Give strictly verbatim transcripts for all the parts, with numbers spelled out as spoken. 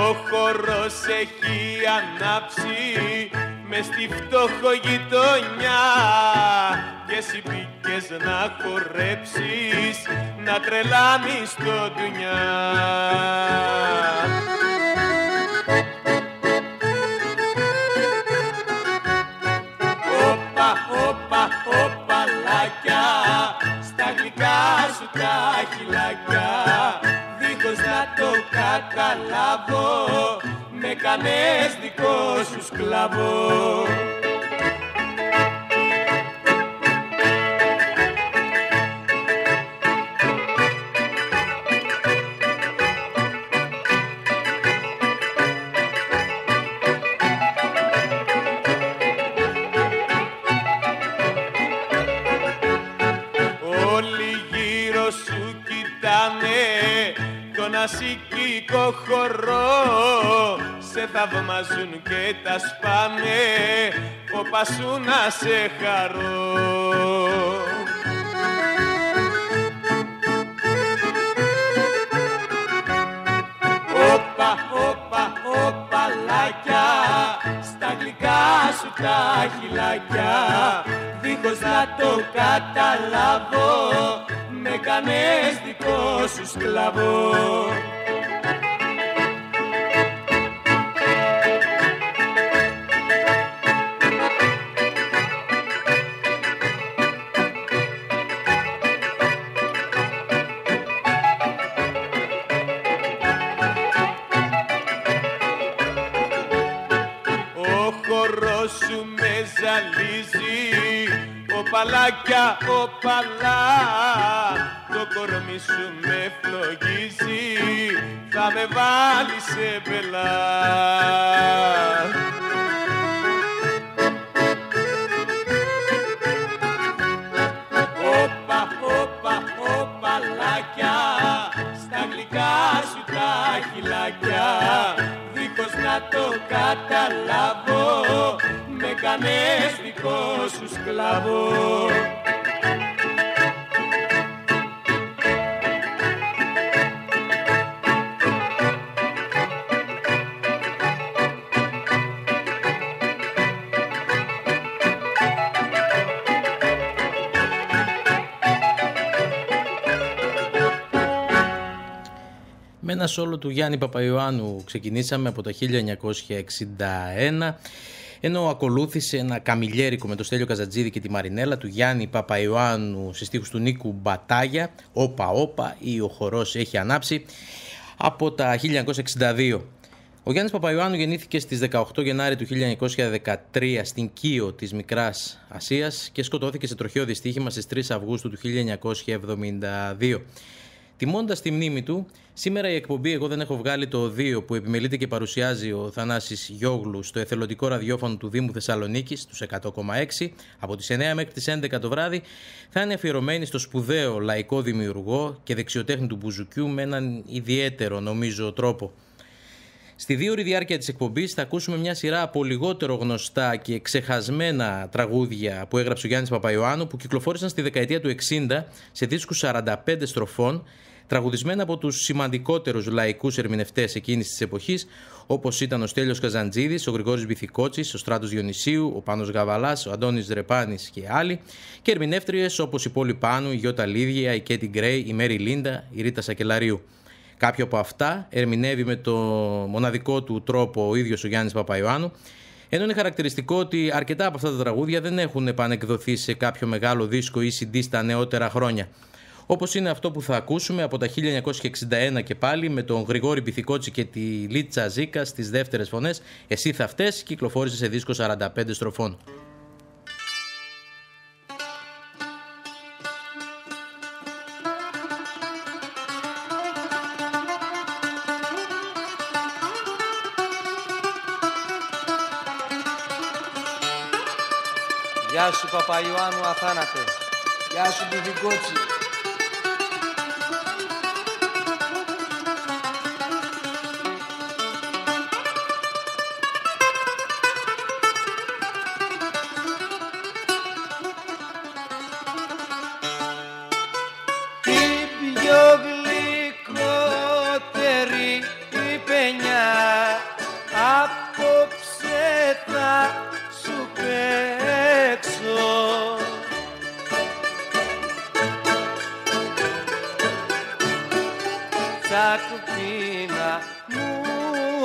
χορός έχει ανάψει μες στη φτωχογειτονιά και εσύ πήγες να χορέψεις, να τρελάνεις το ντουνιά. Όπα, όπα, όπαλάκια, στα γλυκά σου τα χυλάκια, δίχως να το καταλάβω, με κάνες δικό σου σκλαβό. Ασικικό χορό σε θαυμάζουν και τα σπάνε, όπα σου να σε χαρώ. Όπα, όπα, όπαλάκια, στα γλυκά σου τα χυλάκια, δίχως να το καταλάβω, με κάνες δικό σου σκλαβό. Ο χορός σου με ζαλίζει, οπαλάκια, οπαλά, το κορμί σου με φλογίζει, θα με βάλει σε μπελά. Όπα, όπα, οπαλάκια, στα γλυκά σου τα χυλάκια, δίχως να το καταλάβω, με κάνες δικό σου σκλαβό. Με ένα σόλο του Γιάννη Παπαϊωάννου ξεκινήσαμε από το χίλια εννιακόσια εξήντα ένα, ενώ ακολούθησε ένα καμιλιέρικο με το Στέλιο Καζατζίδη και τη Μαρινέλα του Γιάννη Παπαϊωάννου σε στίχους του Νίκου Μπατάγια, όπα όπα ή ο χορός έχει ανάψει, από τα χίλια εννιακόσια εξήντα δύο. Ο Γιάννης Παπαϊωάννου γεννήθηκε στις δεκαοκτώ Γενάρη του χίλια εννιακόσια δεκατρία στην Κίο της Μικράς Ασίας και σκοτώθηκε σε τροχαίο δυστύχημα στις τρεις Αυγούστου του χίλια εννιακόσια εβδομήντα δύο. Τιμώντας τη μνήμη του, σήμερα η εκπομπή «Εγώ δεν έχω βγάλει το δύο» που επιμελείται και παρουσιάζει ο Θανάσης Γιόγλου στο εθελοντικό ραδιόφωνο του Δήμου Θεσσαλονίκης, στους εκατό κόμμα έξι, από τις εννιά μέχρι τις έντεκα το βράδυ, θα είναι αφιερωμένη στο σπουδαίο λαϊκό δημιουργό και δεξιοτέχνη του μπουζουκιού με έναν ιδιαίτερο, νομίζω, τρόπο. Στη δύο ώρη διάρκεια της εκπομπής θα ακούσουμε μια σειρά από λιγότερο γνωστά και ξεχασμένα τραγούδια που έγραψε ο Γιάννης Παπαϊωάννου, που κυκλοφόρησαν στη δεκαετία του εξήντα σε δίσκους σαράντα πέντε στροφών, τραγουδισμένα από τους σημαντικότερους λαϊκούς ερμηνευτές εκείνης της εποχής, όπως ήταν ο Στέλιος Καζαντζίδης, ο Γρηγόρης Μπιθικότσης, ο Στράτος Διονυσίου, ο Πάνος Γαβαλάς, ο Αντώνης Δρεπάνης και άλλοι, και ερμηνεύτριες όπως η Πόλη Πάνου, η Γιώτα Λίδια, η Κέτι Γκρέι, η Μέρι Λίντα, η Ρίτα Σακελαρίου. Κάποιο από αυτά ερμηνεύει με το μοναδικό του τρόπο ο ίδιος ο Γιάννης Παπαϊωάννου, ενώ είναι χαρακτηριστικό ότι αρκετά από αυτά τα τραγούδια δεν έχουν επανεκδοθεί σε κάποιο μεγάλο δίσκο ή σι ντι στα νεότερα χρόνια. Όπως είναι αυτό που θα ακούσουμε από τα χίλια εννιακόσια εξήντα ένα και πάλι, με τον Γρηγόρη Μπιθικότση και τη Λίτσα Ζίκα στις δεύτερες φωνές, «Εσύ θα φταίς», κυκλοφόρησε σε δίσκο σαράντα πέντε στροφών. Γεια σου Παπαϊωάννου αθάνατε. Γεια σου Μπιθικότση. Τι πιο γλυκότερη η παινιά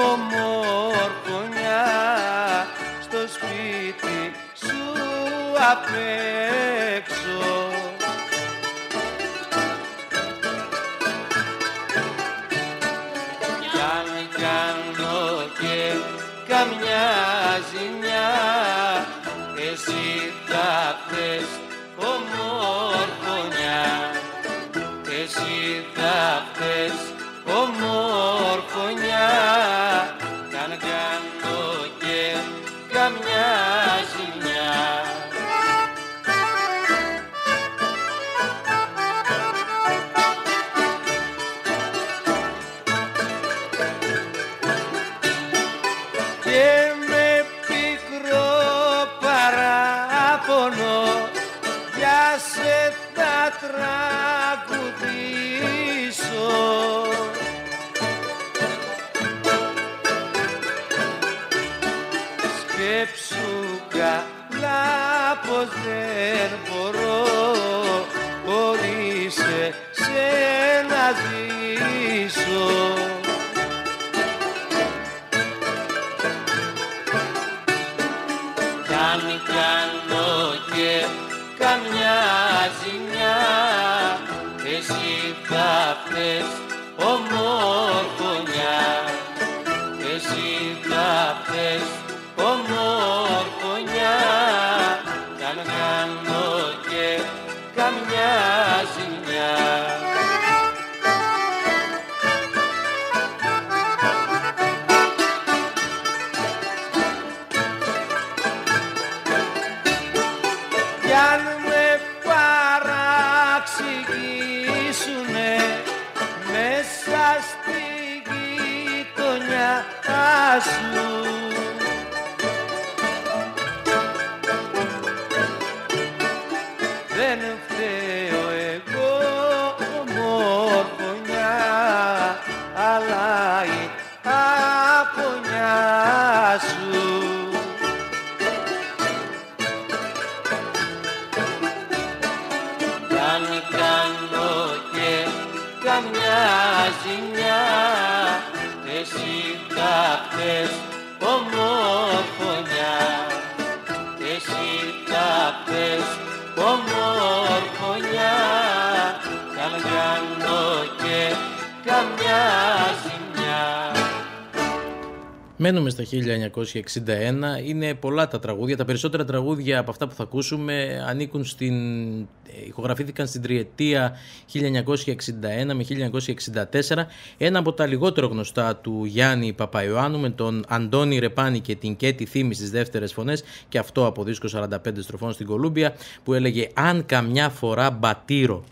ομορφωνιά στο σπίτι σου απ' έξω. Κι αν κάνω και καμιά ζημιά, εσύ θα θες ομορφωνιά, εσύ θα θες ομορφωνιά. Κι αν κάνω και καμιά ζημιά, και με πικρό παράπονο για σε θα τραγουδήσω. Σκέψου καλά πως δεν μπορώ χωρίς εσένα ζήσω. Κι αν κάνω και καμιά ζημιά, εσύ θα θες ομορφωνιά, εσύ θα θες ομορφωνιά. Κι αν κάνω και καμιά ζημιά, κι αν με παραξηγήσουνε μέσα στη γειτονιά σου, δεν φταίω εγώ ομορφωνιά, αλλά η απονιά σου. Κι αν κάνω και καμιά ζημιά, εσύ θα θες ομορφωνιά, εσύ θα θες ομορφωνιά. Κι αν κάνω και καμιά ζημιά. Μένουμε στα χίλια εννιακόσια εξήντα ένα, είναι πολλά τα τραγούδια, τα περισσότερα τραγούδια από αυτά που θα ακούσουμε ανήκουν στην, ηχογραφήθηκαν στην τριετία χίλια εννιακόσια εξήντα ένα με χίλια εννιακόσια εξήντα τέσσερα, ένα από τα λιγότερο γνωστά του Γιάννη Παπαϊωάννου με τον Αντώνη Ρεπάνη και την Κέτη Θήμη στις δεύτερες φωνές, και αυτό από δίσκο σαράντα πέντε στροφών στην Κολούμπια, που έλεγε «Αν καμιά φορά μπατήρω».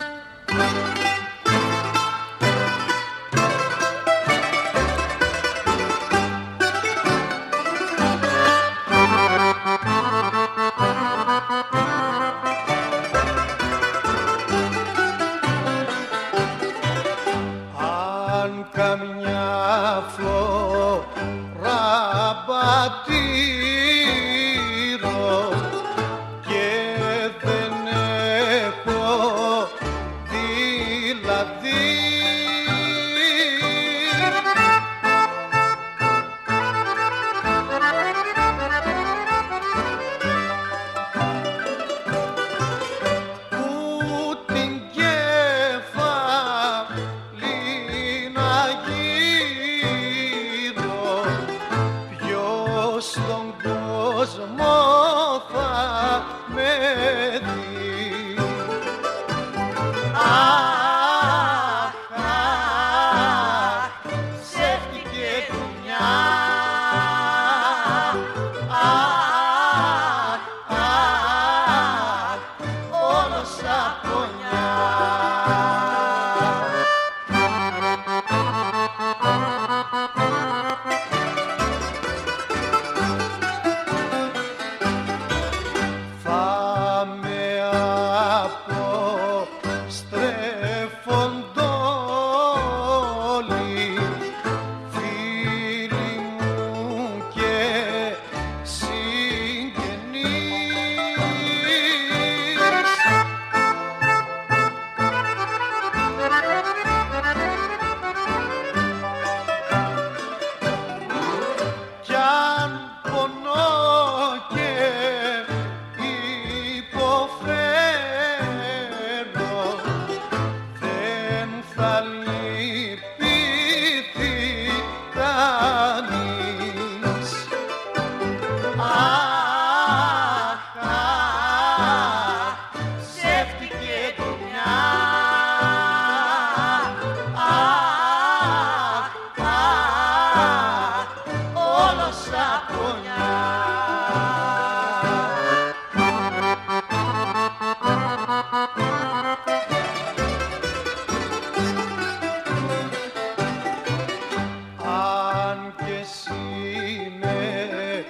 με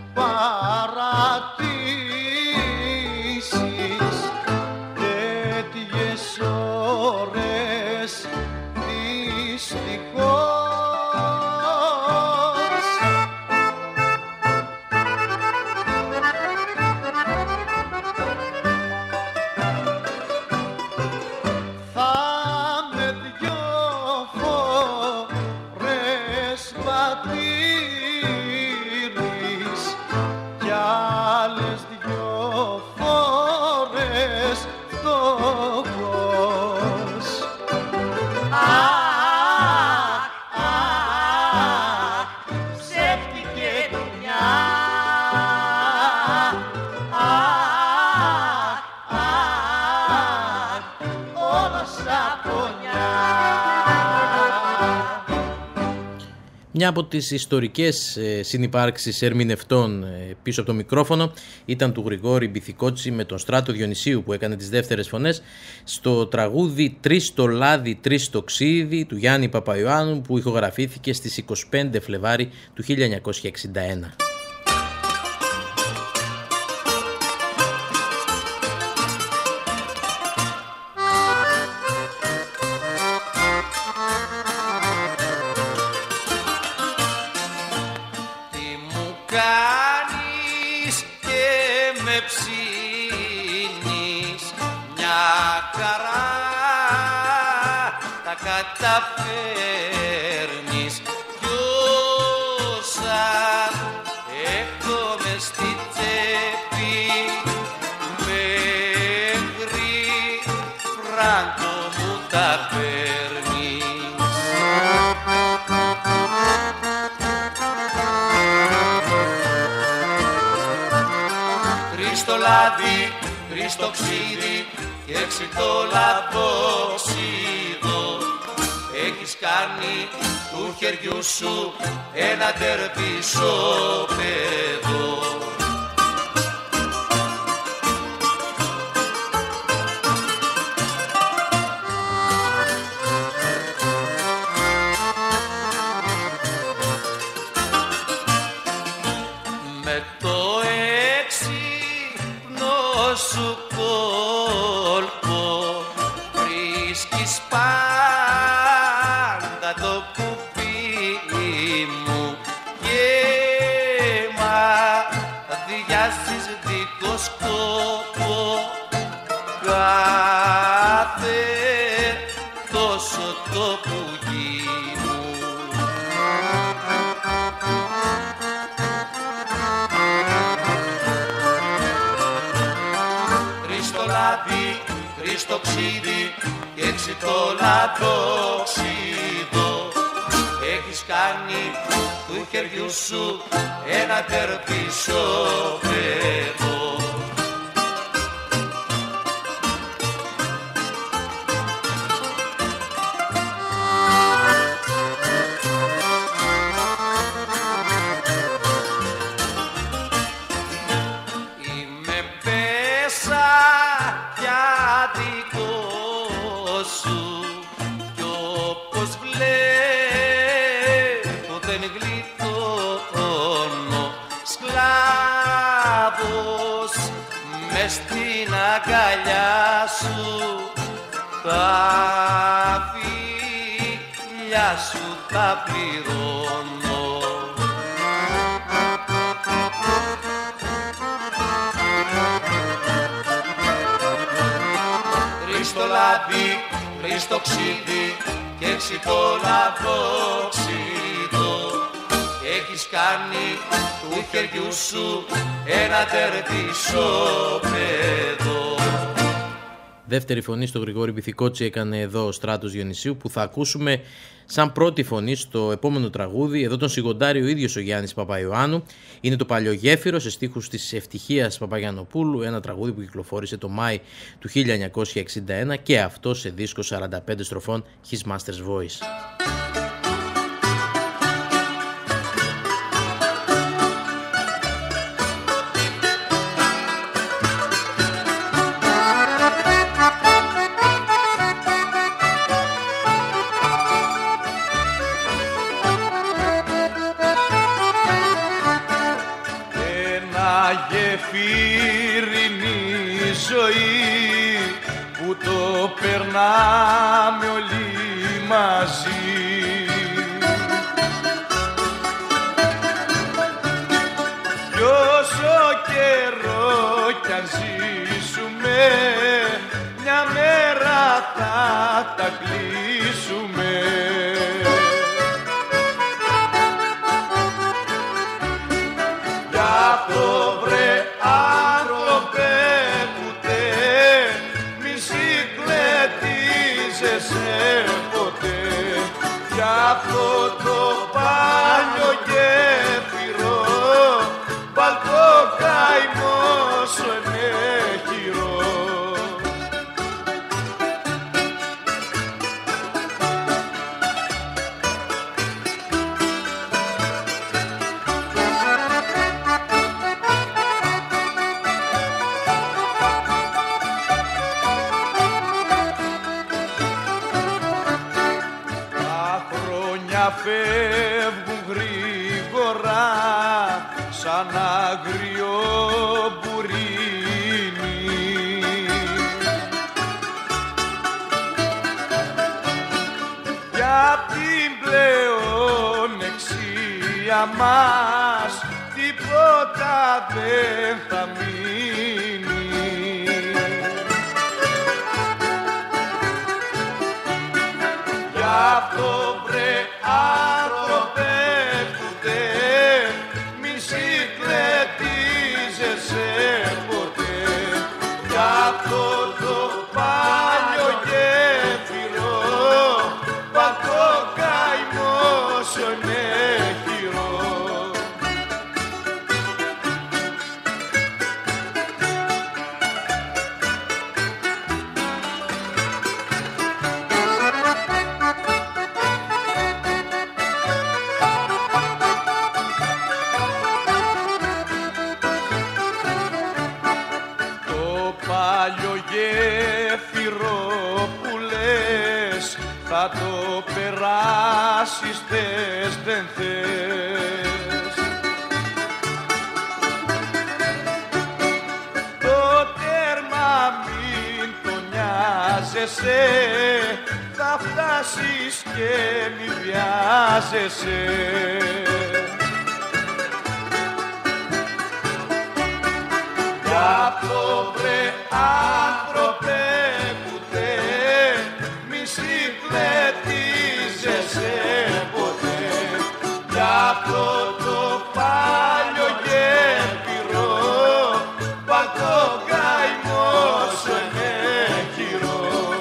παρατήσεις τέτοιες ώρες δυστυχώς. Μια από τις ιστορικές συνυπάρξεις ερμηνευτών πίσω από το μικρόφωνο ήταν του Γρηγόρη Μπιθικότσι με τον Στράτο Διονυσίου, που έκανε τις δεύτερες φωνές στο τραγούδι «Τρεις το λάδι, τρεις το ξύδι» του Γιάννη Παπαϊωάννου, που ηχογραφήθηκε στις είκοσι πέντε Φλεβάρι του χίλια εννιακόσια εξήντα ένα. Καταφέρνεις κι όσα έχω μες στη τσέπη μέχρι φράγκο μου τα παίρνεις. Τρεις το λάδι, τρεις το ξύδι και έξι το λαδόξιδο. Έχεις κάνει του χεριού σου ένα τερπισόπεδο. Με το έξυπνο σου κόλπο βρίσκεις πάντα το κουπί μου και μαδιάζεις δικό σκόπο κάθε τόσο το πουγί μου. Τρεις το λάδι, τρεις το ξύδι και έξι το λαδόξιδο. Έχεις κάνει του χεριού σου ένα τερπισόπεδο. Είμαι πέσα για δικό σου κι όπως βλέπω δεν γλιτώνω, σκλάβος μες στην αγκαλιά σου, τα φιλιά σου τα πληρώνω. Τρεις το λάδι, τρεις το ξύδι και έξι το λαδόξιδο. Έχεις κάνει του χεριού σου ένα τερπισόπεδο. Δεύτερη φωνή στο Γρηγόρη Μπιθικότσι έκανε εδώ ο Στράτος Διονυσίου, που θα ακούσουμε σαν πρώτη φωνή στο επόμενο τραγούδι. Εδώ τον σιγοντάρει ο ίδιος ο Γιάννης Παπαϊωάννου. Είναι το Παλιογέφυρο σε στίχους της Ευτυχίας Παπαγιαννοπούλου, ένα τραγούδι που κυκλοφόρησε το Μάη του χίλια εννιακόσια εξήντα ένα και αυτό σε δίσκο σαράντα πέντε στροφών His Master's Voice. γεφύρινη ζωή που το περνάμε όλοι μαζί. Κι όσο καιρό κι αν ζήσουμε, μια μέρα θα τα κλείσουμε. Γι' αυτό βρε άνθρωπε κουτέ, μη συγκλετίζεσαι ποτέ. Γι' αυτό το πάλιο γέφυρο, βάλ' το καημό σου ενέχειρο. Φεύγουν γρήγορα σαν άγριο μπουρίνι. Κι απ' την πλεονεξία μας τίποτα δεν θα μείνει. Γι' αυτό βρε άνθρωπε κουτέ, μη συγκλετίζεσαι ποτέ. Γι' αυτό το πάλιο γέφυρο, βάλ' το καημό σου ενέχειρο. Θα το περάσεις θες δεν θες. Το τέρμα μην το νοιάζεσαι, θα φτάσεις και μη βιάζεσαι. Γι' αυτό βρε άνθρωπε κουτέ, μη συγκλετίζεσαι ποτέ. Γι' αυτό το πάλιο γέφυρο, βάλ' το καημό σου ενέχειρο.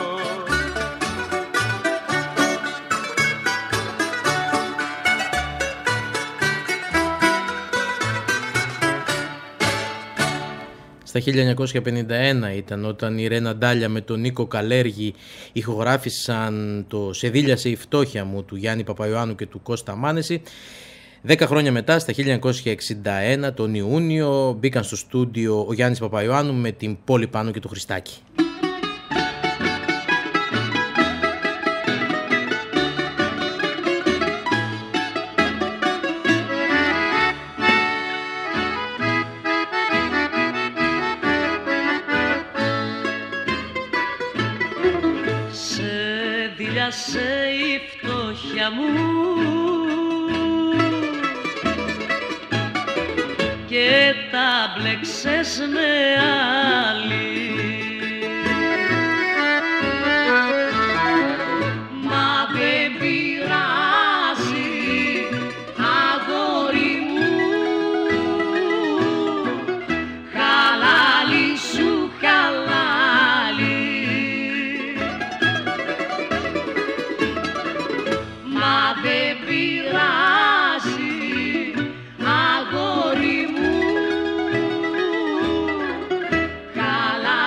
Στα χίλια εννιακόσια πενήντα ένα ήταν όταν η Ρένα Ντάλια με τον Νίκο Καλέργη ηχογράφησαν το «Σε δίλιασε η φτώχεια μου» του Γιάννη Παπαϊωάννου και του Κώστα Μάνεση. Δέκα χρόνια μετά, στα χίλια εννιακόσια εξήντα ένα, τον Ιούνιο, μπήκαν στο στούντιο ο Γιάννης Παπαϊωάννου με την Πόλη Πάνου και το Χριστάκη. Σε η φτώχεια μου και τα μπλέξες με άλλη. Μα δεν πειράζει αγόρι μου, χαλάλι σου χαλάλι. Μα δεν πειράζει αγόρι μου, χαλάλι.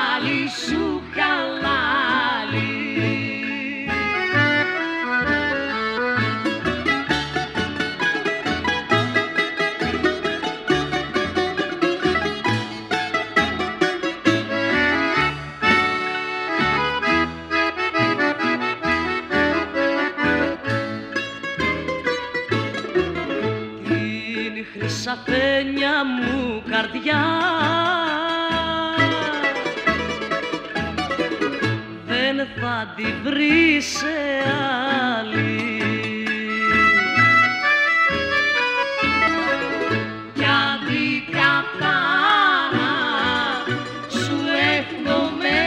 τη χρυσαφένια μου καρδιά δεν θα τη βρει σε άλλη. Κι αντικατάρα σου εύχομαι,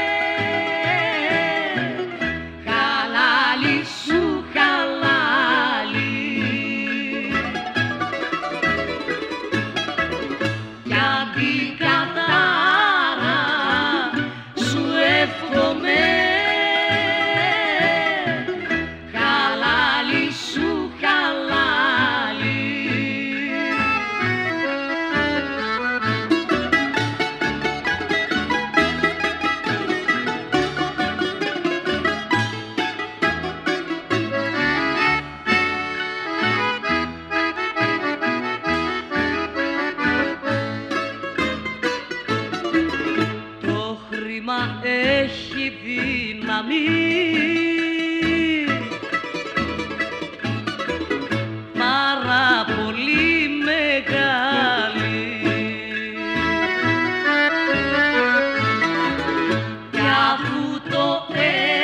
χαλάλι σου χαλάλι. Κι αντικατάρα σου εύχομαι, χαλάλι σου χαλάλι. Το χρήμα έχει δύναμη πάρα πολύ μεγάλη κι αφού το ε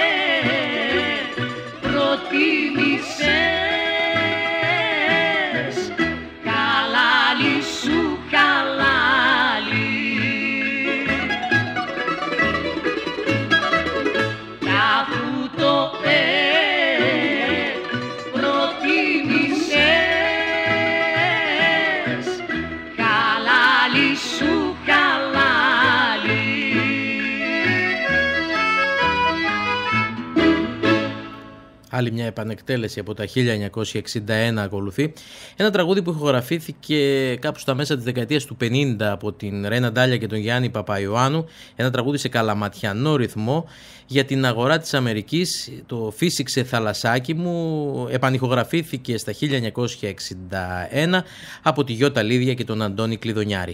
προτίμησες, χαλάλι σου χαλάλι. Κι αφού το ε προτίμησες, χαλάλι σου χαλάλι. Άλλη μια επανεκτέλεση από τα χίλια εννιακόσια εξήντα ένα ακολουθεί. Ένα τραγούδι που ηχογραφήθηκε κάπου στα μέσα της δεκαετίας του πενήντα από την Ρένα Ντάλια και τον Γιάννη Παπαϊωάννου. Ένα τραγούδι σε καλαματιανό ρυθμό για την αγορά της Αμερικής. Το «Φύσηξε θαλασσάκι μου» επανηχογραφήθηκε στα χίλια εννιακόσια εξήντα ένα από τη Γιώτα Λίδια και τον Αντώνη Κλειδονιάρη.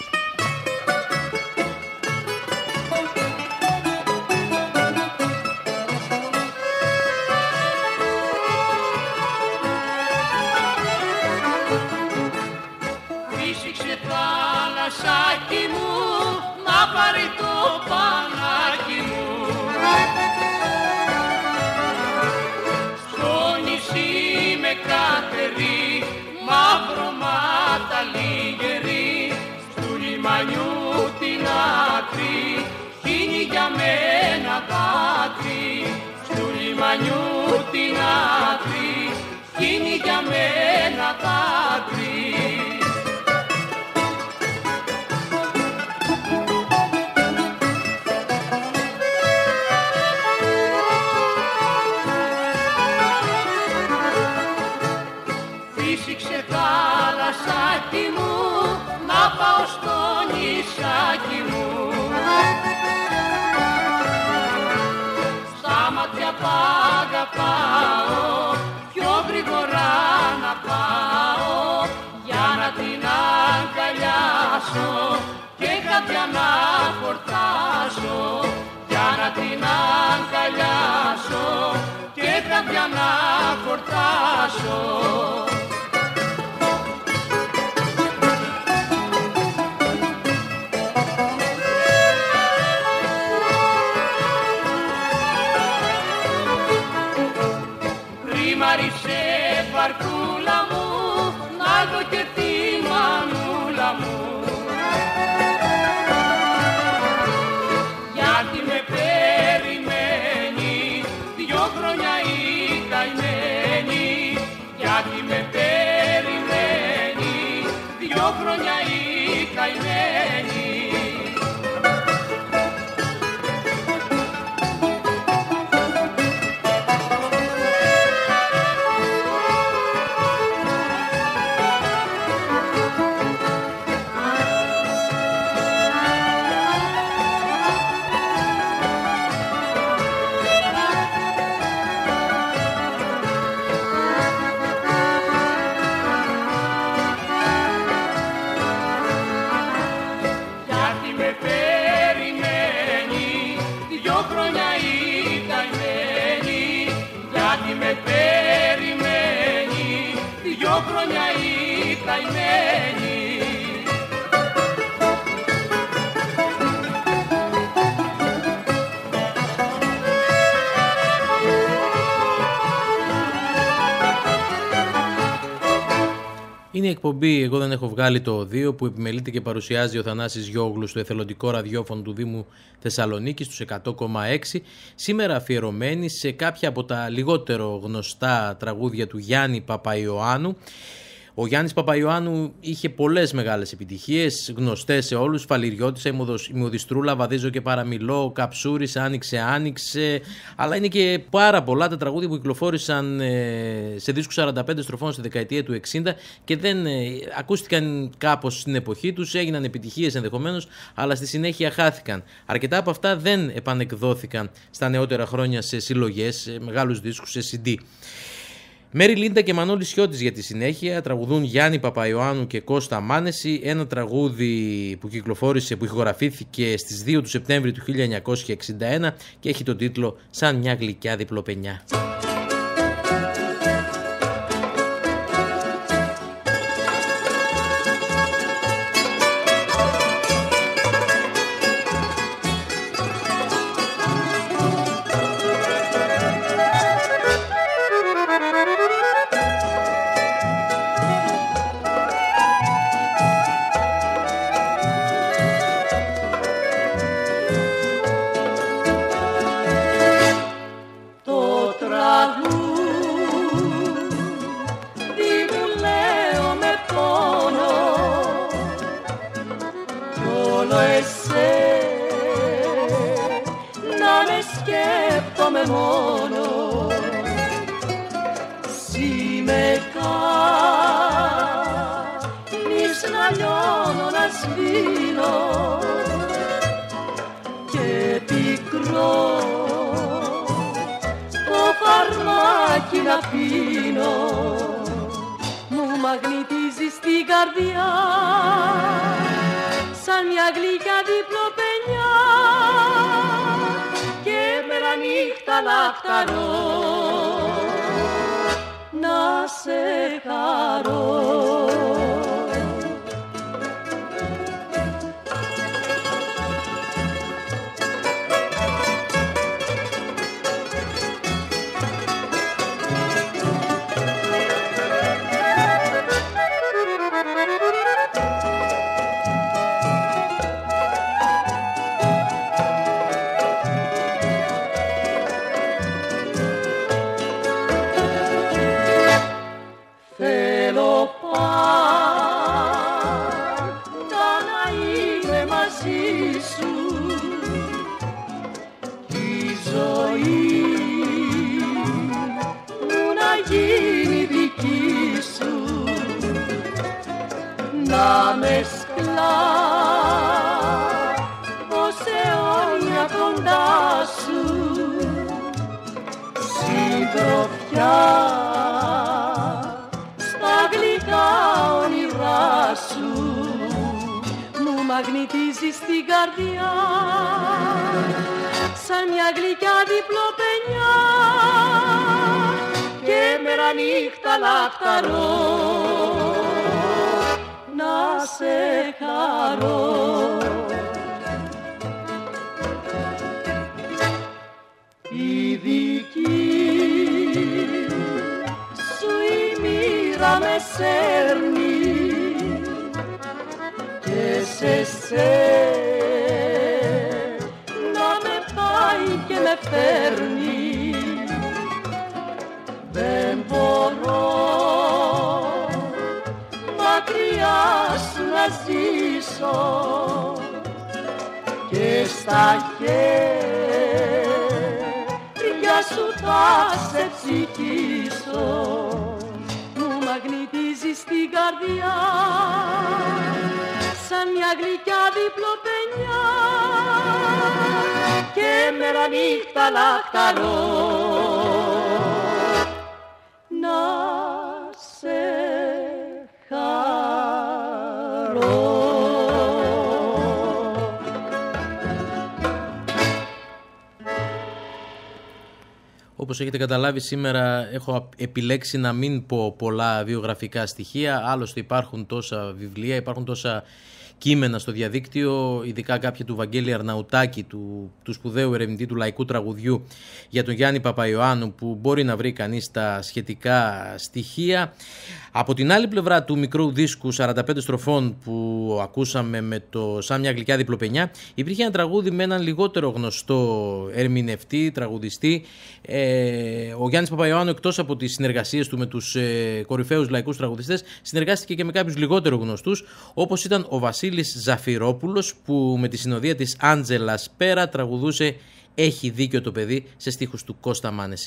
Φύσηξε θάλασσάκι μου, να πάρει το πανάκι μου. Στο νησί με κάτερη, μαύρο μάταλι γερή, στου λιμανιού την άκρη, χύνει για μένα δάκρυ. Στου λιμανιού την άκρη, χύνει για μένα δάκρυ. Φύσηξε θάλασσάκι μου, να πάω στο νησάκι μου. Στα μάτια π' αγαπάω, πιο γρήγορα να πάω, για να την αγκαλιάσω και κάποια να χορτάσω. Για να την αγκαλιάσω και κάποια να χορτάσω. Ρημάρισε βαρκούλα μου, να δω και τη μανούλα μου. Γιατί με περιμένει δυο χρόνια η καημένη. Γιατί με περιμένει δυο χρόνια η καημένη. Είναι η εκπομπή «Εγώ δεν έχω βγάλει το οδείο» που επιμελείται και παρουσιάζει ο Θανάσης Γιώγλου στο εθελοντικό ραδιόφωνο του Δήμου Θεσσαλονίκης στους εκατό κόμμα έξι, σήμερα αφιερωμένη σε κάποια από τα λιγότερο γνωστά τραγούδια του Γιάννη Παπαϊωάννου. Ο Γιάννης Παπαϊωάννου είχε πολλές μεγάλες επιτυχίες, γνωστές σε όλους. Φαλιριώτησα, η Μοδιστρούλα, Βαδίζω και Παραμιλώ, Καψούρης, Άνοιξε, Άνοιξε. Αλλά είναι και πάρα πολλά τα τραγούδια που κυκλοφόρησαν σε δίσκους σαράντα πέντε στροφών στη δεκαετία του εξήντα και δεν ακούστηκαν κάπως στην εποχή τους, έγιναν επιτυχίες ενδεχομένως, αλλά στη συνέχεια χάθηκαν. Αρκετά από αυτά δεν επανεκδόθηκαν στα νεότερα χρόνια σε συλλογές, σε μεγάλους δίσκους, σε σι ντι. Μέρι Λίντα και Μανώλης Σιώτης για τη συνέχεια τραγουδούν Γιάννη Παπαϊωάννου και Κώστα Μάνεση, ένα τραγούδι που κυκλοφόρησε, που ηχογραφήθηκε στις δύο του Σεπτέμβρη του χίλια εννιακόσια εξήντα ένα και έχει τον τίτλο «Σαν μια γλυκιά διπλοπενιά». όπως έχετε καταλάβει, σήμερα έχω επιλέξει να μην πω πολλά βιογραφικά στοιχεία. Άλλωστε υπάρχουν τόσα βιβλία, υπάρχουν τόσα κείμενα στο διαδίκτυο, ειδικά κάποια του Βαγγέλη Αρναουτάκη, του, του σπουδαίου ερευνητή του λαϊκού τραγουδιού, για τον Γιάννη Παπαϊωάννου, που μπορεί να βρει κανείς τα σχετικά στοιχεία. Από την άλλη πλευρά του μικρού δίσκου σαράντα πέντε στροφών που ακούσαμε με το «Σαν μια γλυκιά διπλοπενιά», υπήρχε ένα τραγούδι με έναν λιγότερο γνωστό ερμηνευτή, τραγουδιστή. Ε, ο Γιάννης Παπαϊωάννου, εκτός από τις συνεργασίες του με τους ε, κορυφαίους λαϊκούς τραγουδιστές, συνεργάστηκε και με κάποιους λιγότερο γνωστούς, όπως ήταν ο Βασίλης Ζαφυρόπουλος, που με τη συνοδεία της Άντζελα Πέρα τραγουδούσε «Έχει δίκιο το παιδί» σε στίχους του Κώστα Μάνεση.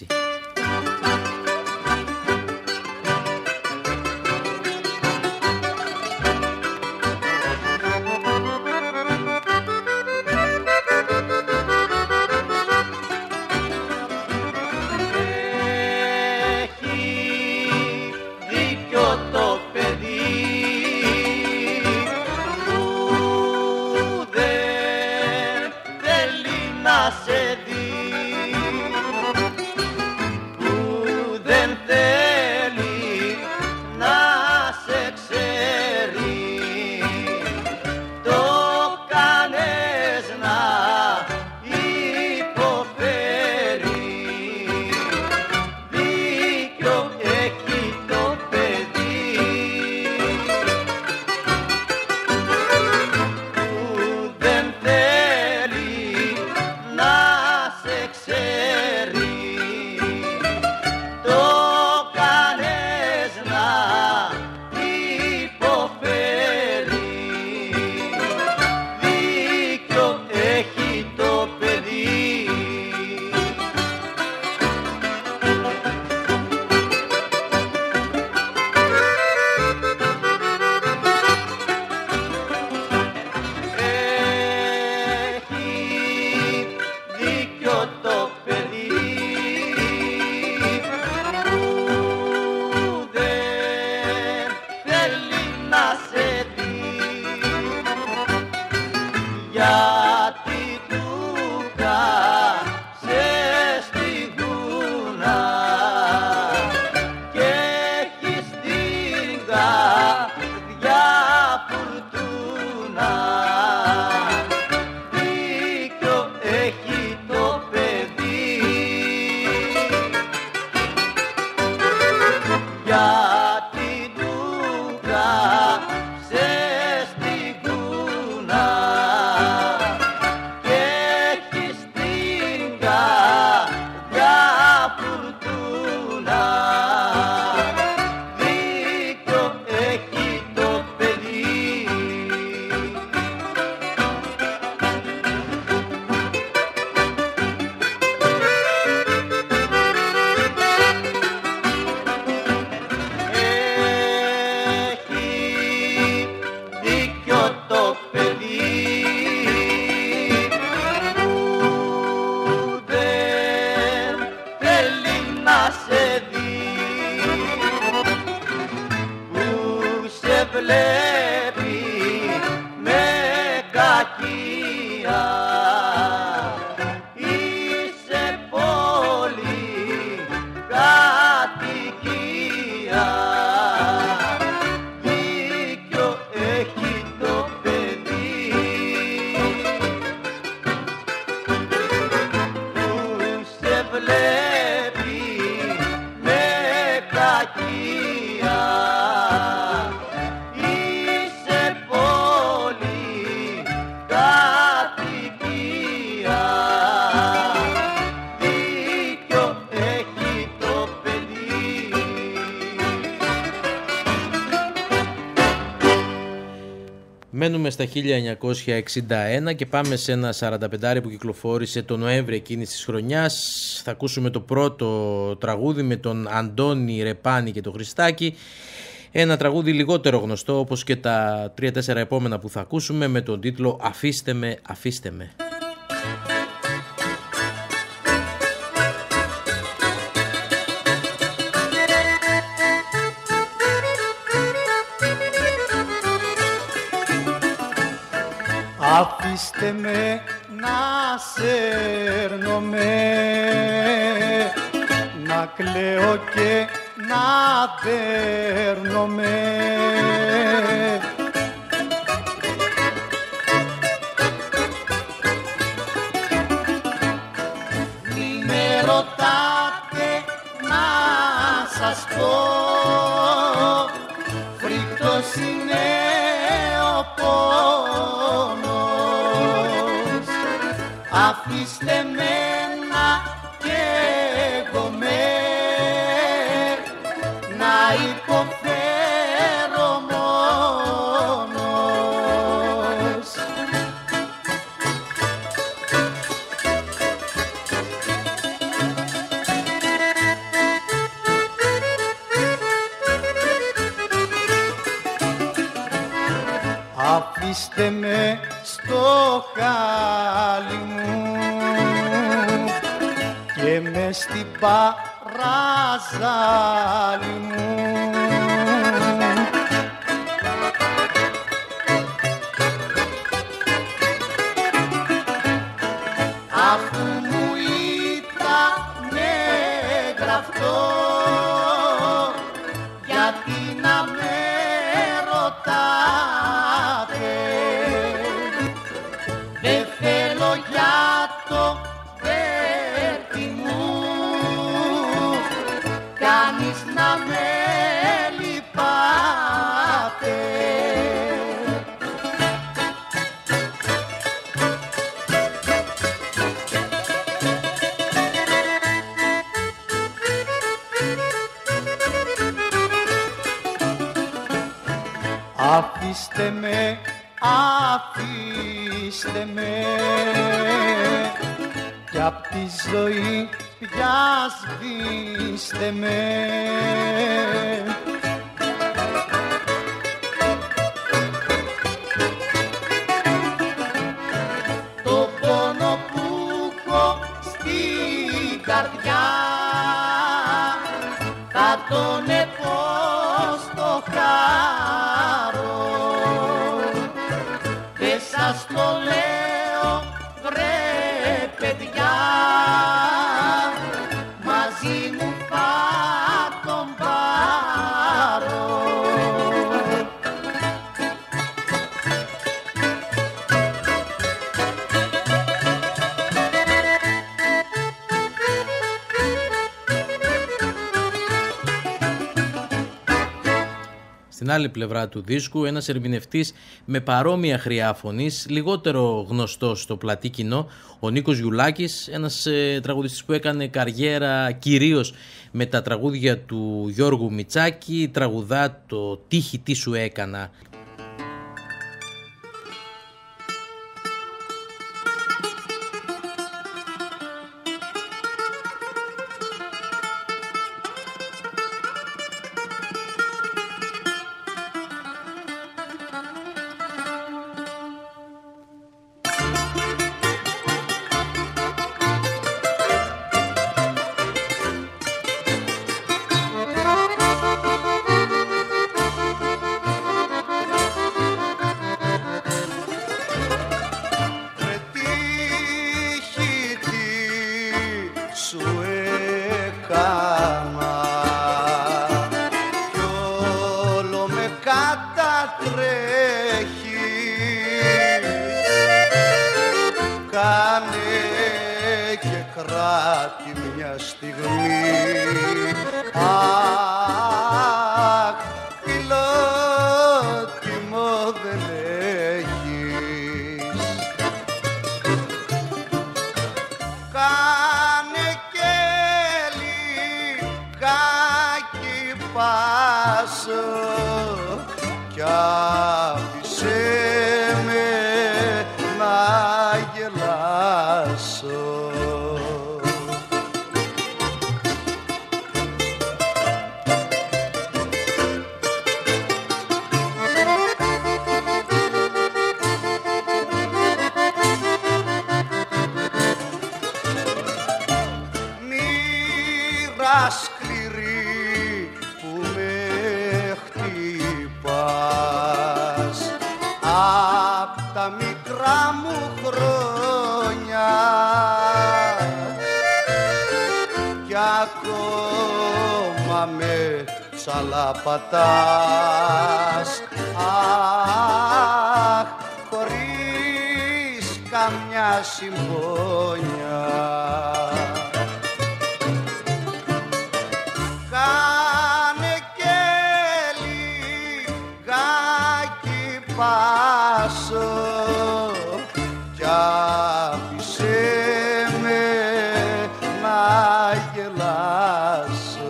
Μένουμε στα χίλια εννιακόσια εξήντα ένα και πάμε σε ένα σαρανταπεντάρι που κυκλοφόρησε το Νοέμβρη εκείνης της χρονιάς. Θα ακούσουμε το πρώτο τραγούδι με τον Αντώνη Ρεπάνη και τον Χριστάκη. Ένα τραγούδι λιγότερο γνωστό, όπως και τα τρία τέσσερα επόμενα που θα ακούσουμε, με τον τίτλο «Αφήστε με, αφήστε με». Αφήστε με να σέρνομαι να κλαίω και να δέρνομαι. Μη με ρωτάτε να σας πω, φρικτός είναι ο πόνος. Αφήστε με να καίγομαι, να υποφέρω μόνος. Αφήστε με στο χάλι μου και μες στην παραζάλη μου. Αφού μου ήτανε γραφτό, γιατί να με ρωτάτε, δεν θέλω για το πέρτι μου κανείς να με λυπάται. Αφήστε με, αφήστε με, κι απ' τη ζωή πια σβήστε με. Το πόνο που έχω στην καρδιά θα τον επώ στο χάρο. Δεν σας το λέω βρε παιδιά, μαζί μου θα τον πάρω. Στην άλλη πλευρά του δίσκου ένας ερμηνευτής με παρόμοια χρειά φωνής, λιγότερο γνωστός στο πλατή κοινό, ο Νίκος Γιουλάκης, ένας ε, τραγουδιστής που έκανε καριέρα κυρίως με τα τραγούδια του Γιώργου Μητσάκη, τραγουδά το «Τύχη τι σου έκανα». Σκληρή που με χτυπάς απ' τα μικρά μου χρόνια κι ακόμα με τσαλαπατάς. Αχ, χωρίς καμιά συμπόνια. Κάνε και λιγάκι πάσο κι άφησέ με να γελάσω.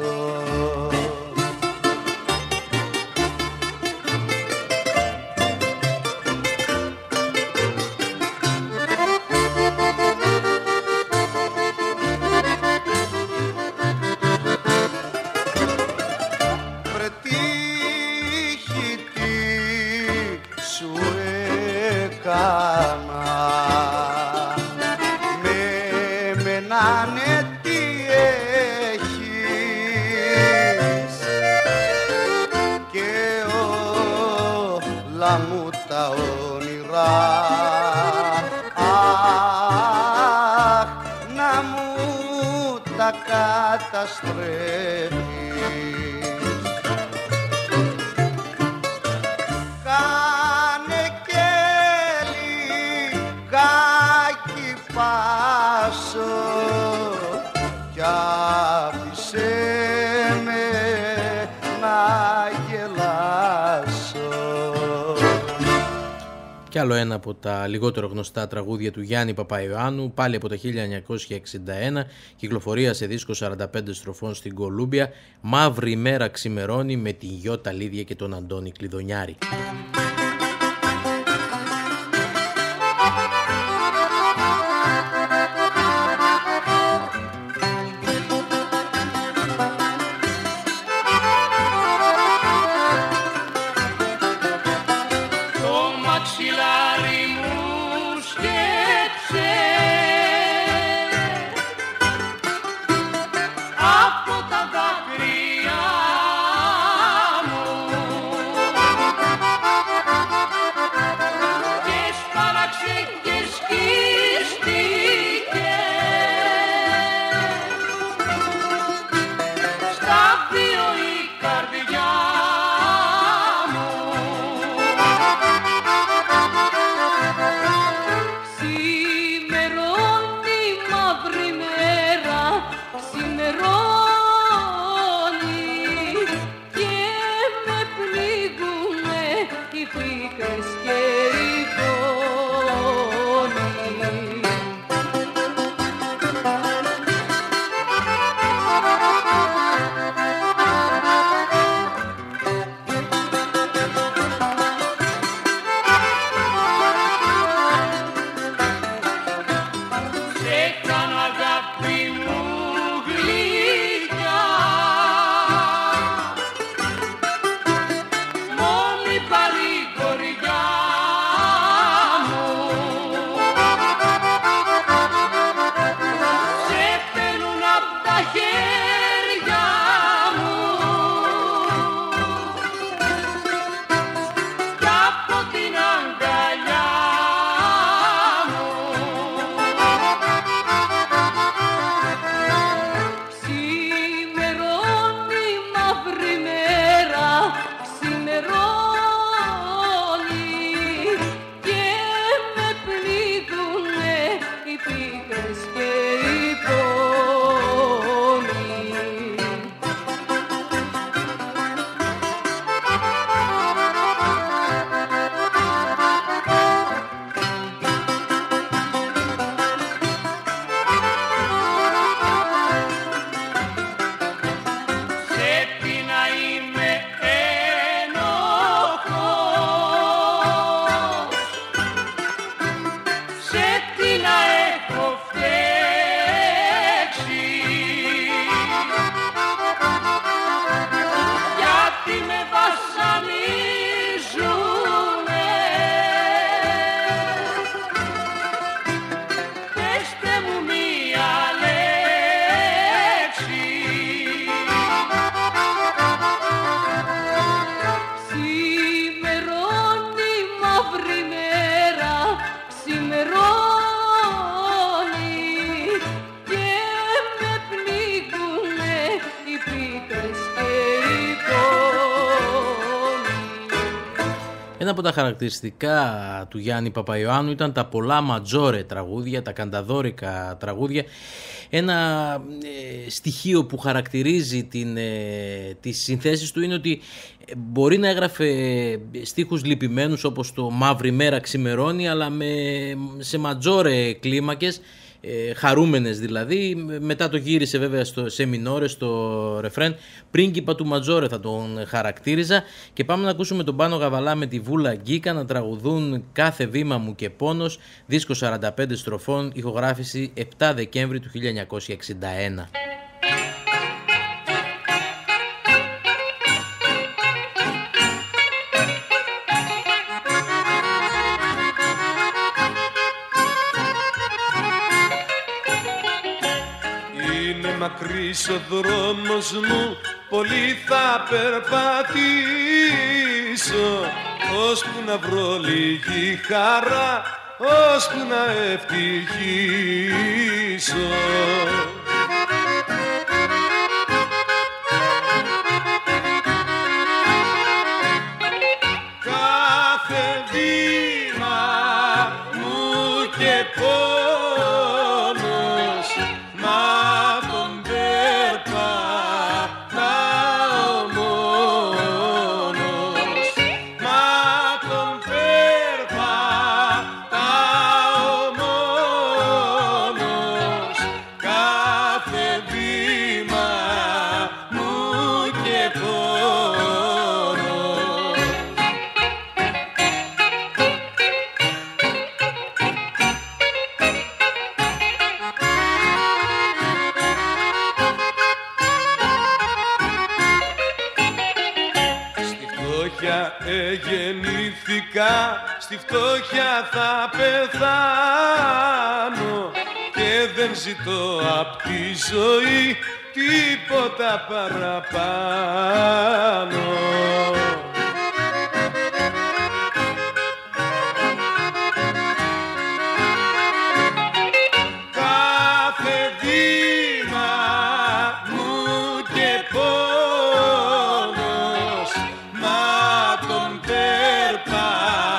Με μενάνε τι έχεις και όλα μου τα όνειρα. Αχ, να μου τα καταστρέφεις. Πάσω κι άφησέ με να γελάσω. Κι άλλο ένα από τα λιγότερο γνωστά τραγούδια του Γιάννη Παπαϊωάννου, πάλι από το χίλια εννιακόσια εξήντα ένα, κυκλοφορία σε δίσκο σαράντα πέντε στροφών στην Κολούμπια, «Μαύρη μέρα ξημερώνει» με την Γιώτα Λίδια και τον Αντώνη Κλειδονιάρη. Μόνη παρηγοριά τα χαρακτηριστικά του Γιάννη Παπαϊωάννου ήταν τα πολλά ματζόρε τραγούδια, τα κανταδόρικα τραγούδια. Ένα ε, στοιχείο που χαρακτηρίζει την, ε, τις συνθέσεις του είναι ότι μπορεί να έγραφε στίχους λυπημένους όπως το «Μαύρη μέρα ξημερώνει», αλλά με, σε ματζόρε κλίμακες, ε, χαρούμενες δηλαδή. Μετά το γύρισε βέβαια στο, σε μινόρε, στο ρεφρέν. Πρίγκιπα του ματζόρε θα τον χαρακτήριζα. Και πάμε να ακούσουμε τον Πάνο Γαβαλά με τη Βούλα Γκίκα να τραγουδούν «Κάθε βήμα μου και πόνος», δίσκο σαράντα πέντε στροφών, ηχογράφηση επτά Δεκέμβρη του χίλια εννιακόσια εξήντα ένα. Μακρύς ο δρόμος μου, πολύ θα περπατήσω, ώσπου να βρω λίγη χαρά, ώσπου να ευτυχήσω. Κάθε βήμα μου και πόνος, μα στη φτώχεια θα πεθάνω και δεν ζητώ απ' τη ζωή τίποτα παραπάνω. Κάθε βήμα μου και πόνος, μα τον περπατάω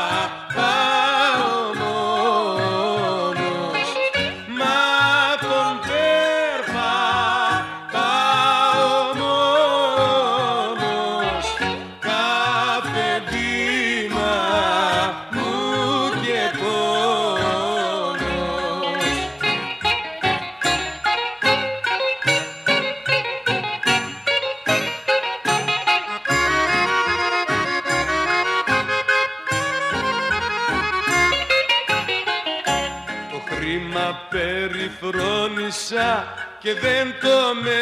και δεν το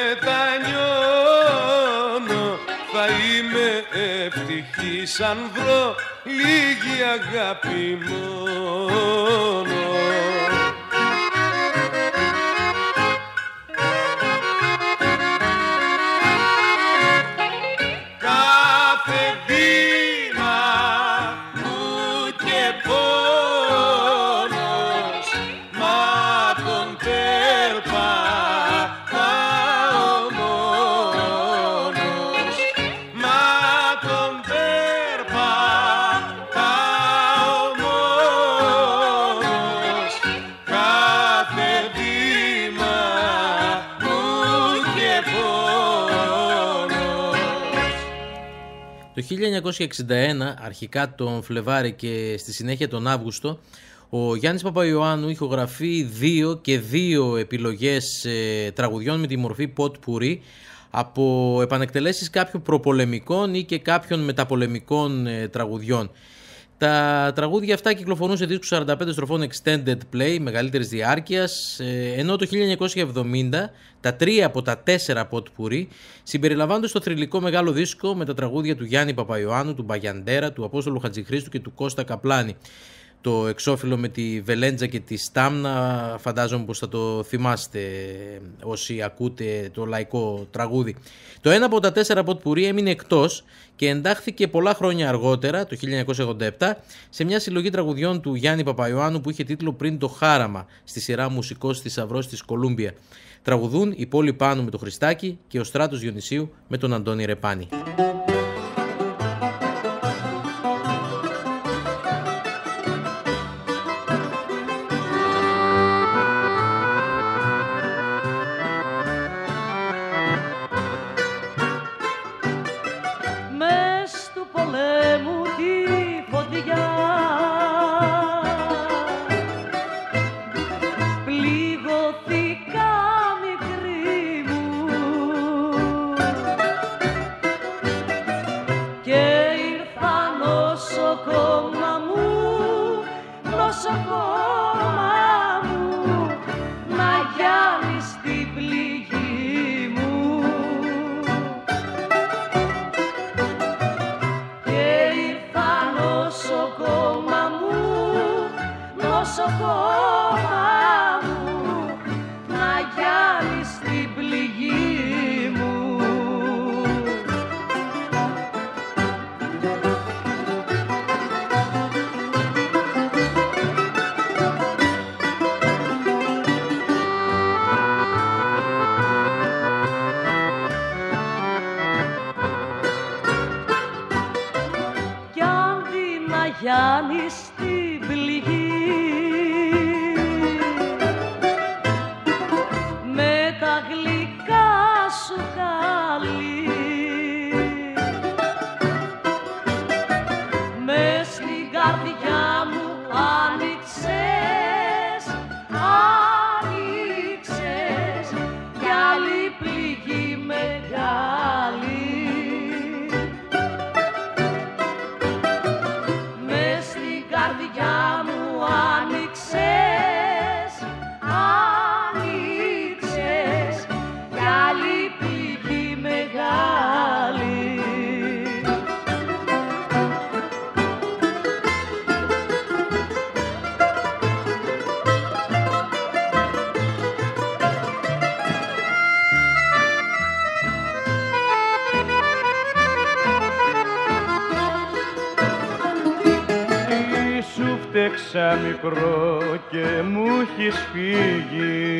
μετανιώνω, θα είμαι ευτυχής αν βρω λίγη αγάπη μόνο. Κάθε βήμα μου και πόνος, μα τον περπατάω μόνος, μα τον περπατάω μόνος, κάθε βήμα μου και πόνος. Το χίλια εννιακόσια εξήντα ένα, αρχικά τον Φλεβάρη και στη συνέχεια τον Αύγουστο, ο Γιάννης Παπαϊωάννου ηχογραφεί δύο και δύο επιλογές ε, τραγουδιών με τη μορφή ποτ-πουρί από επανεκτελέσεις κάποιων προπολεμικών ή και κάποιων μεταπολεμικών ε, τραγουδιών. Τα τραγούδια αυτά κυκλοφορούν σε δίσκους σαράντα πέντε στροφών extended play μεγαλύτερης διάρκειας, ε, ενώ το χίλια εννιακόσια εβδομήντα τα τρία από τα τέσσερα ποτ-πουρί συμπεριλαμβάνονται στο θρυλικό μεγάλο δίσκο με τα τραγούδια του Γιάννη Παπαϊωάννου, του Μπαγιαντέρα, του Απόστολου Χατζηχρήστου και του Κώστα Καπλάνη. Το εξώφυλλο με τη Βελέντζα και τη Στάμνα φαντάζομαι πως θα το θυμάστε όσοι ακούτε το λαϊκό τραγούδι. Το ένα από τα τέσσερα ποτ-πουρί έμεινε εκτός και εντάχθηκε πολλά χρόνια αργότερα, το χίλια εννιακόσια ογδόντα επτά, σε μια συλλογή τραγουδιών του Γιάννη Παπαϊωάννου που είχε τίτλο «Πριν το χάραμα» στη σειρά «Μουσικός θησαυρός» της Κολούμπια. Τραγουδούν η Πόλη Πάνου με το Χριστάκη και ο Στράτος Διονυσίου με τον Αντώνη Ρεπάνη. νοσοκόμα μου να γιάνεις την πληγή μου. Και ήρθα νοσοκόμα μου, νοσοκόμα μου να γιάνεις την πληγή μου. Γιάννης την πληγή με τα γλυκά σου χαλί, μες στην καρδιά μου άνοιξες, άνοιξες κι άλλη πληγή μεγάλη. Καρδιά μου άνοιξες, άνοιξες κι άλλη πληγή μεγάλη. Φταίξα μικρό και μου έχεις φύγει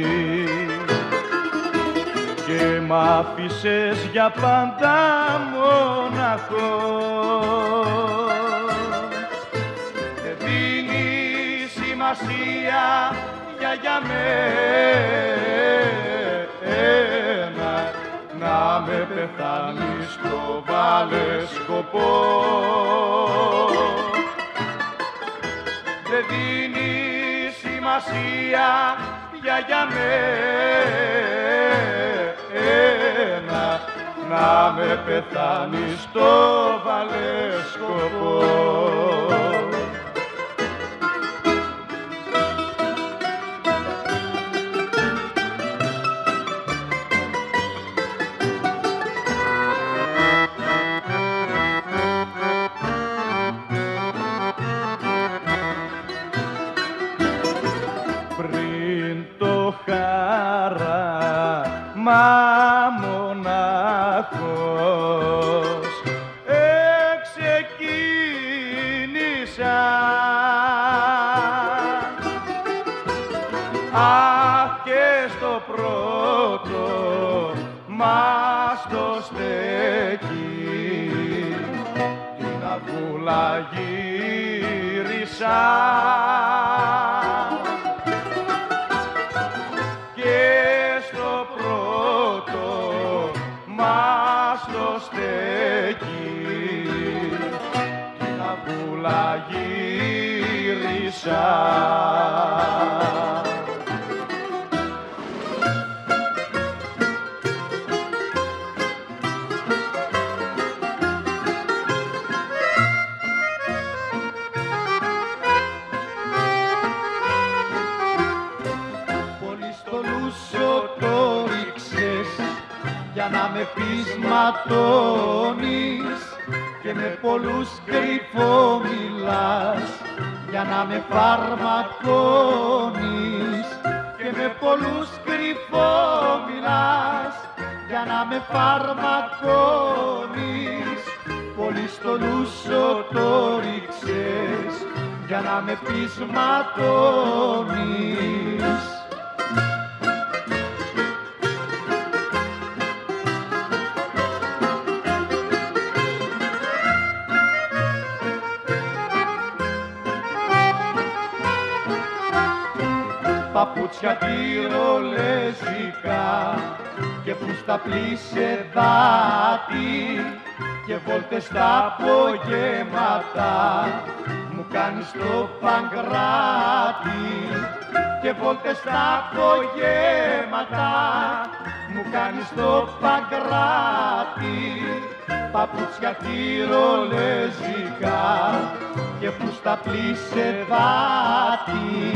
και μ' άφησες για πάντα μοναχό. Δεν δίνει σημασία για για μένα να με πεθάνεις το βάλε σκοπό. Δεν δίνει σημασία για για μένα να με πεθάνεις το βάλε σκοπό. Μα μοναχός εξεκίνησα. Αχ, και στο πρώτο μας το στέκει την αυγούλα γύρισα. Γύρισα. Πολύ στο λούσο το ρίξες για να με πεισματώνεις και με πολλούς κρυφό μιλάς για να με φαρμακώνεις και με πολλούς κρυφό μιλάς για να με φαρμακώνεις. Πολύ στο λούσο το ρίξες για να με πεισματώνεις. Παπούτσια τυρολέζικα και φούστα πλήσε δάτη και βόλτες στα απογέματα μου κάνεις το Παγκράτη και βόλτες στα απογέματα μου κάνεις το Παγκράτη. Παπούτσια τυρολέζικα και φούστα τα πλησεβάτη.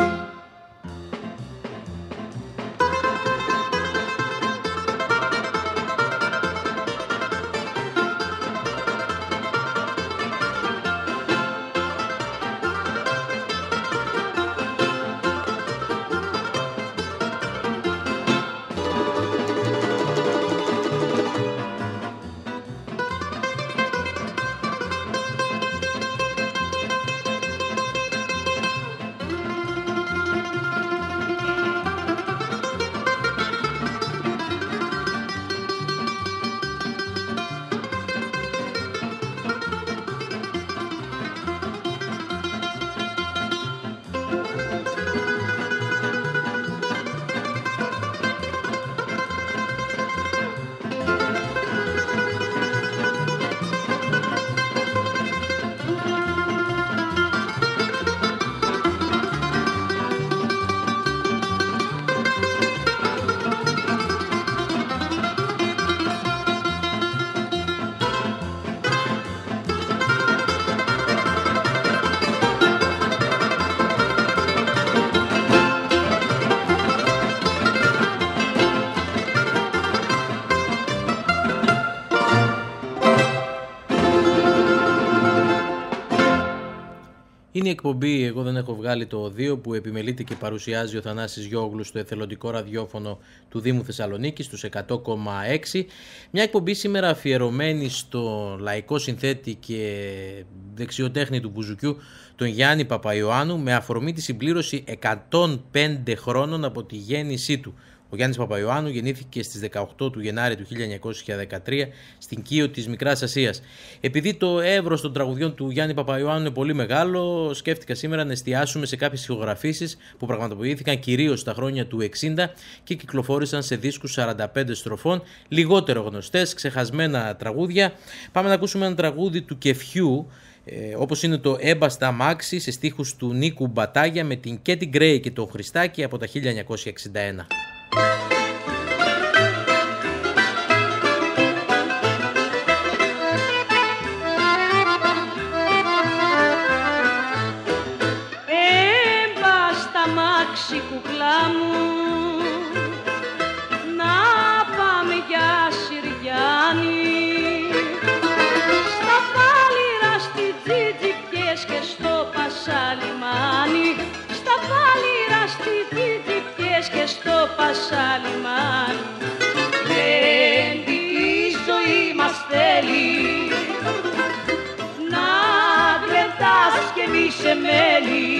Είναι η εκπομπή «Εγώ δεν έχω βγάλει το οδείο» που επιμελείται και παρουσιάζει ο Θανάσης Γιώγλου στο εθελοντικό ραδιόφωνο του Δήμου Θεσσαλονίκης στους εκατό κόμμα έξι. Μια εκπομπή σήμερα αφιερωμένη στο λαϊκό συνθέτη και δεξιοτέχνη του μπουζουκιού τον Γιάννη Παπαϊωάννου, με αφορμή τη συμπλήρωση εκατόν πέντε χρόνων από τη γέννησή του. Ο Γιάννης Παπαϊωάννου γεννήθηκε στις δεκαοκτώ του Γενάρη του χίλια εννιακόσια δεκατρία στην Κίο της Μικράς Ασίας. Επειδή το εύρος των τραγουδιών του Γιάννη Παπαϊωάννου είναι πολύ μεγάλο, σκέφτηκα σήμερα να εστιάσουμε σε κάποιες ηχογραφήσεις που πραγματοποιήθηκαν κυρίως στα χρόνια του εξήντα και κυκλοφόρησαν σε δίσκους σαράντα πέντε στροφών, λιγότερο γνωστές, ξεχασμένα τραγούδια. Πάμε να ακούσουμε ένα τραγούδι του Κεφιού, Ε, όπως είναι το «Έμπαστα Μάξι» σε στίχους του Νίκου Μπατάγια με την Κέτι Γκρέι και τον Χριστάκη από τα χίλια εννιακόσια εξήντα ένα. Έμπαστα Μάξι κουκλά μου, να πάμε για Συριάννη. Και στο Πασαλιμάνι, στα πάλιρα στη Τζιτζιπιές και στο Πασαλιμάνι. Λέντι η ζωή μας θέλει να γλεντάς και μη σε μέλη,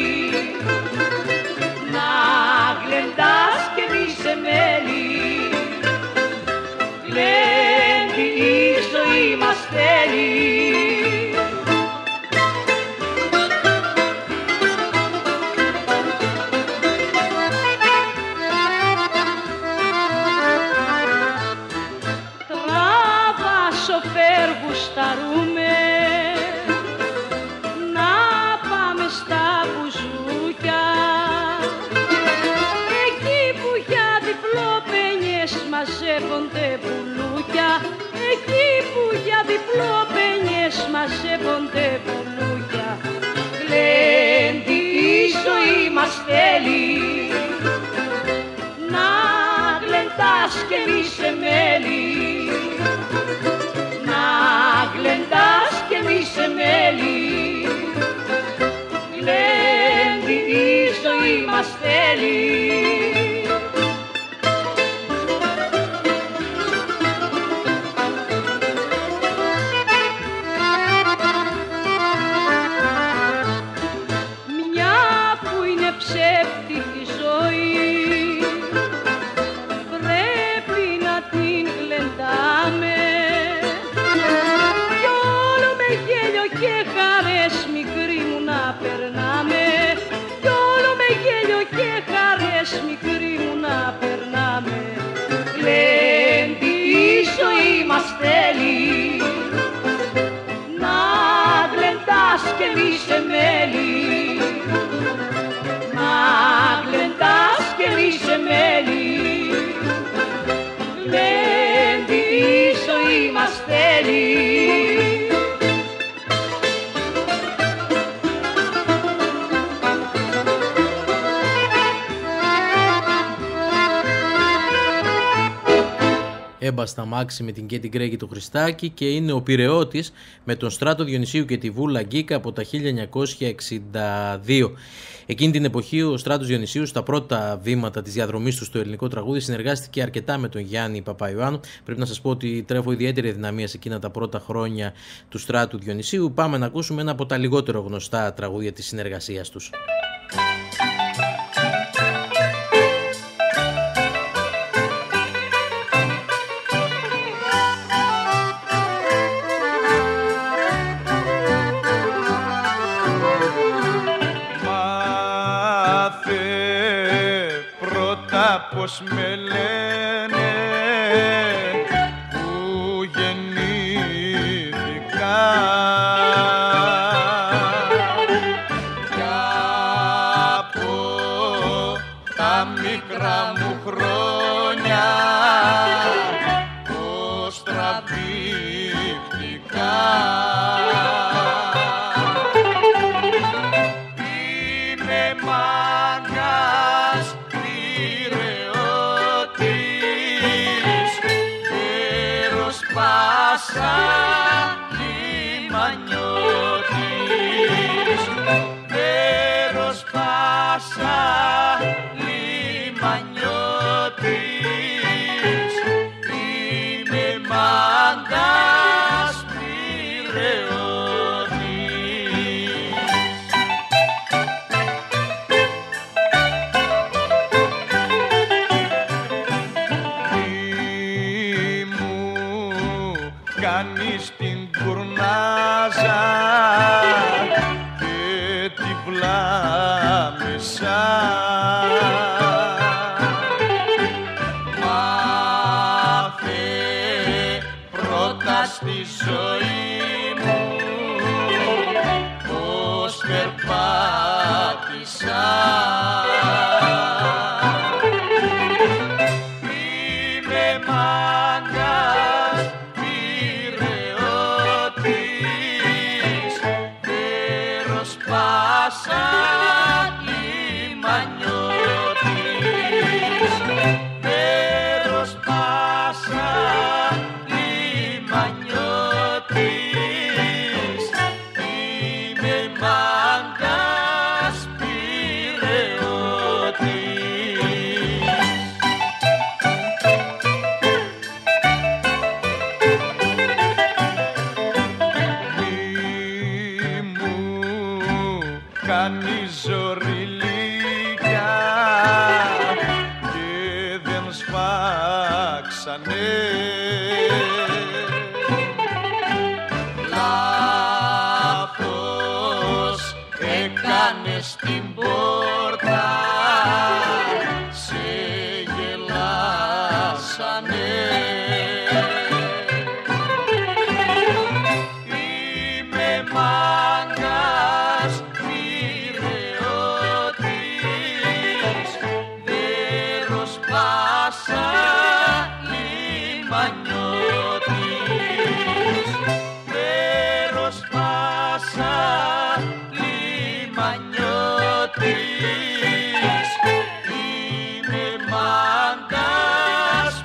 να γλεντάς και μη σε μέλη. Λέντι η ζωή μας θέλει σταρούμε, να πάμε στα μπουζούκια, εκεί που για διπλόπαινιες μαζεύονται πουλούκια, εκεί που για διπλόπαινιες μαζεύονται πουλούκια. Γλέντι η ζωή μας θέλει να γλεντάς και μη σε μέλη, γλεντάς και μη σε μέλη. Γλέντι η ζωή μας θέλει. Μια που είναι ψεύτικη ζωή, πρέπει να την γλεντάμε. Και χαρές μικροί μου να περνάμε, κι όλο με γέλιο και χαρές Έμπαστα Μάξι με την Κέτι Γκρέι και το Χριστάκη, και είναι ο Πειραιώτης με τον Στράτο Διονυσίου και τη Βούλα Γκίκα από τα χίλια εννιακόσια εξήντα δύο. Εκείνη την εποχή ο Στράτος Διονυσίου στα πρώτα βήματα της διαδρομής του στο ελληνικό τραγούδι συνεργάστηκε αρκετά με τον Γιάννη Παπαϊωάννου. Πρέπει να σας πω ότι τρέφω ιδιαίτερη δυναμία σε εκείνα τα πρώτα χρόνια του Στράτου Διονυσίου. Πάμε να ακούσουμε ένα από τα λιγότερο γνωστά τραγούδια της συνεργασίας τους. Πως με λένε που γεννήθηκα, κι από τα μικρά μου χρόνια πως τραβήχτηκα. Είμαι μάγκας πάσα λιμανιώτης, μέρος πάσα λιμανιώτης, είμαι μάγκας πειραιώτης. Κάνεις την κουρνάζα και τη βλάμισα, μάθε πρώτα στη ζωή μου πως περπάτησα. Είμαι μάγκας πάσα λιμανιώτης, μέρος πάσα λιμανιώτης, είμαι μάγκας πειραιώτης. Κάνεις ζωριλίκια και δεν σφάξανε, λάθος έκανες την πόρτα, σε γελάσανε. Είμαι μάγκας πάσα λιμανιώτης, μέρος πάσα λιμανιώτης, είμαι μάγκας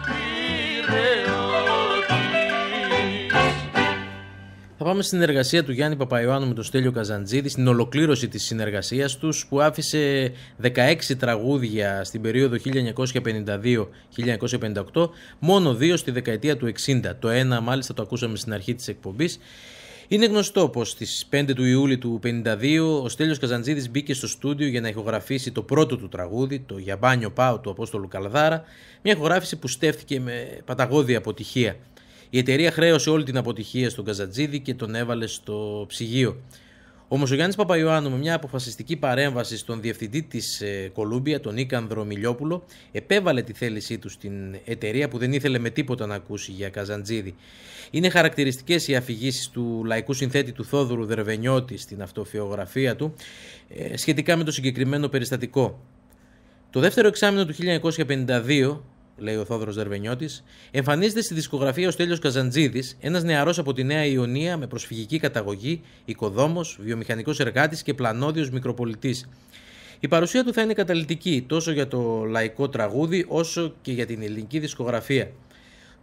πειραιώτης. Θα πάμε στην συνεργασία του Γιάννη Παπαϊωάννου με τον Στέλιο Καζαντζίδη, στην ολοκλήρωση της συνεργασίας τους, που άφησε δεκαέξι τραγούδια στην περίοδο χίλια εννιακόσια πενήντα δύο με χίλια εννιακόσια πενήντα οκτώ, μόνο δύο στη δεκαετία του εξήντα. Το ένα μάλιστα το ακούσαμε στην αρχή της εκπομπής. Είναι γνωστό πως στις πέντε του Ιούλη του πενήντα δύο ο Στέλιος Καζαντζίδης μπήκε στο στούντιο για να ηχογραφήσει το πρώτο του τραγούδι, το «Για μπάνιο πάω» του Απόστολου Καλδάρα, μια ηχογράφηση που στέφθηκε με παταγώδη αποτυχία. Η εταιρεία χρέωσε όλη την αποτυχία στον Καζαντζίδη και τον έβαλε στο ψυγείο. Όμως ο Γιάννης Παπαϊωάννου, με μια αποφασιστική παρέμβαση στον διευθυντή της Κολούμπια, τον Νίκανδρο Μιλιόπουλο, επέβαλε τη θέλησή του στην εταιρεία που δεν ήθελε με τίποτα να ακούσει για Καζαντζίδη. Είναι χαρακτηριστικές οι αφηγήσεις του λαϊκού συνθέτη του Θόδωρου Δερβενιώτη στην αυτοφιογραφία του σχετικά με το συγκεκριμένο περιστατικό. Το δεύτερο εξάμηνο του χίλια εννιακόσια πενήντα δύο, λέει ο Θόδωρος Δερβενιώτης, εμφανίζεται στη δισκογραφία ο Στέλιος Καζαντζίδης, ένας νεαρός από τη Νέα Ιωνία με προσφυγική καταγωγή, οικοδόμος, βιομηχανικός εργάτης και πλανόδιος μικροπολιτής. Η παρουσία του θα είναι καταλυτική τόσο για το λαϊκό τραγούδι όσο και για την ελληνική δισκογραφία.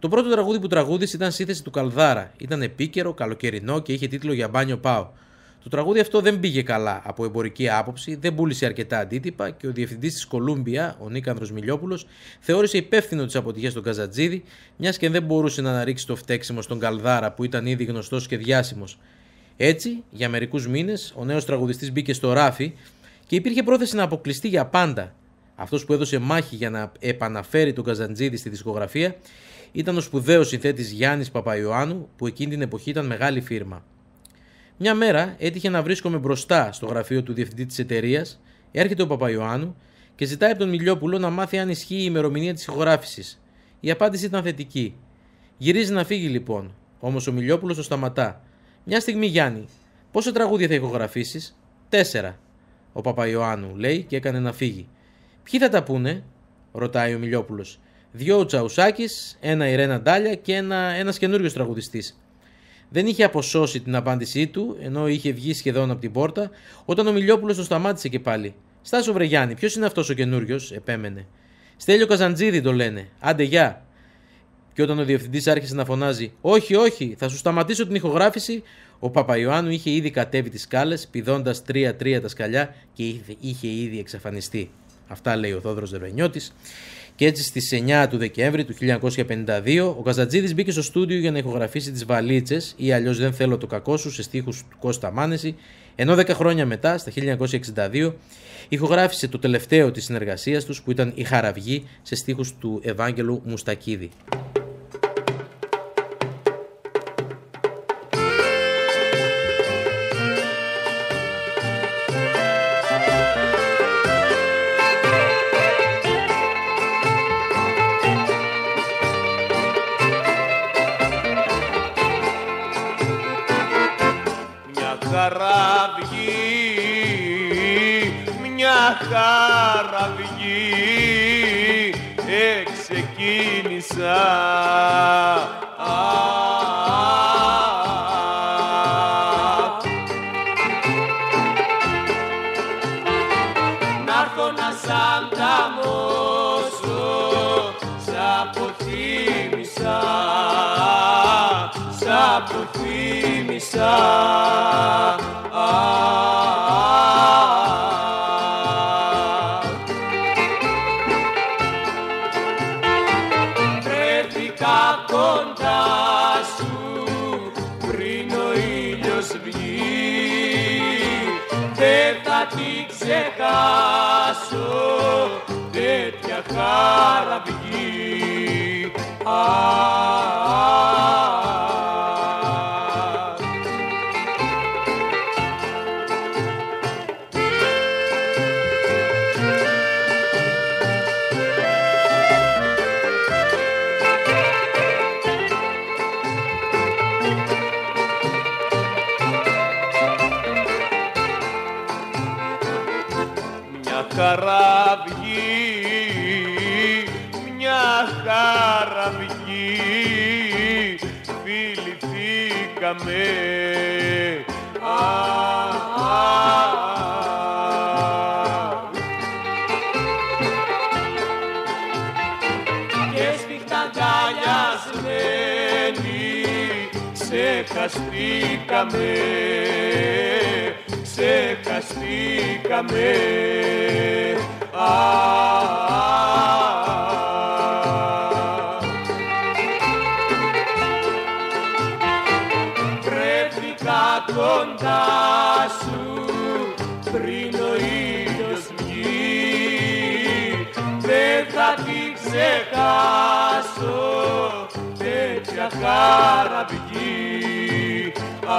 Το πρώτο τραγούδι που τραγούδισε ήταν σύνθεση του Καλδάρα. Ήταν επίκαιρο, καλοκαιρινό και είχε τίτλο «Για μπάνιο πάω». Το τραγούδι αυτό δεν πήγε καλά από εμπορική άποψη, δεν πούλησε αρκετά αντίτυπα και ο διευθυντής της Κολούμπια, ο Νίκανδρος Μιλιόπουλος, θεώρησε υπεύθυνο τις αποτυχίες των Καζατζίδη, μιας και δεν μπορούσε να αναρρίξει το φταίξιμο στον Καλδάρα που ήταν ήδη γνωστός και διάσημος. Έτσι, για μερικούς μήνες, ο νέος τραγουδιστής μπήκε στο ράφι και υπήρχε πρόθεση να αποκλειστεί για πάντα. Αυτός που έδωσε μάχη για να επαναφέρει τον Καζατζίδη στη δισκογραφία ήταν ο σπουδαίος συνθέτης Γιάννης Παπαϊωάννου, που εκείνη την εποχή ήταν μεγάλη φίρμα. Μια μέρα έτυχε να βρίσκομαι μπροστά στο γραφείο του διευθυντή της εταιρείας, έρχεται ο Παπαϊωάννου και ζητάει από τον Μιλιόπουλο να μάθει αν ισχύει η ημερομηνία της ηχογράφησης. Η απάντηση ήταν θετική. Γυρίζει να φύγει λοιπόν, όμως ο Μιλιόπουλος το σταματά. Μια στιγμή, Γιάννη, πόσα τραγούδια θα ηχογραφήσεις? Τέσσερα. Ο Παπαϊωάννου λέει και έκανε να φύγει. Ποιοι θα τα πούνε? Ρωτάει ο Μιλιόπουλος. Δυο ο Τσαουσάκης, ένα η Ρένα Ντάλια και ένα, ένας καινούριος τραγουδιστής. Δεν είχε αποσώσει την απάντησή του, ενώ είχε βγει σχεδόν από την πόρτα, όταν ο Μιλιόπουλος το σταμάτησε και πάλι. Στάσου βρε Γιάννη, ποιος είναι αυτός ο καινούριος? Επέμενε. Στέλιο Καζαντζίδη το λένε. Άντε γεια. Και όταν ο διευθυντής άρχισε να φωνάζει «Όχι, όχι, θα σου σταματήσω την ηχογράφηση», ο Παπαϊωάννου είχε ήδη κατέβει τις σκάλες, πηδώντας τρία-τρία τα σκαλιά και είχε ήδη εξαφανιστεί. Αυτά λέει ο Θόδωρος Δερβενιώτης. Και έτσι στις εννιά του Δεκέμβρη του χίλια εννιακόσια πενήντα δύο ο Καζατζίδης μπήκε στο στούντιο για να ηχογραφήσει τις Βαλίτσες ή αλλιώς «Δεν θέλω το κακό σου» σε στίχους του Κώστα Μάνεση, ενώ δέκα χρόνια μετά, στα χίλια εννιακόσια εξήντα δύο, ηχογράφησε το τελευταίο της συνεργασίας τους που ήταν «Η Χαραυγή» σε στίχους του Ευάγγελου Μουστακίδη. Χαραυγή εξεκίνησα να'ρθω να σ' ανταμώσω, σ' αποθύμησα, σ' αποθύμησα. Ξεχάσω τέτοια χαραυγή. Α, χαραυγή, μια χαραυγή, φιληθήκαμε. Α, α, και σφιχτά αγκαλιασμένοι ξεχαστήκαμε, ξεχαστήκαμε. Α, βρέθηκα κοντά σου πριν ο ήλιος βγει, δεν θα τη ξεχάσω τέτοια χαραυγή. Α,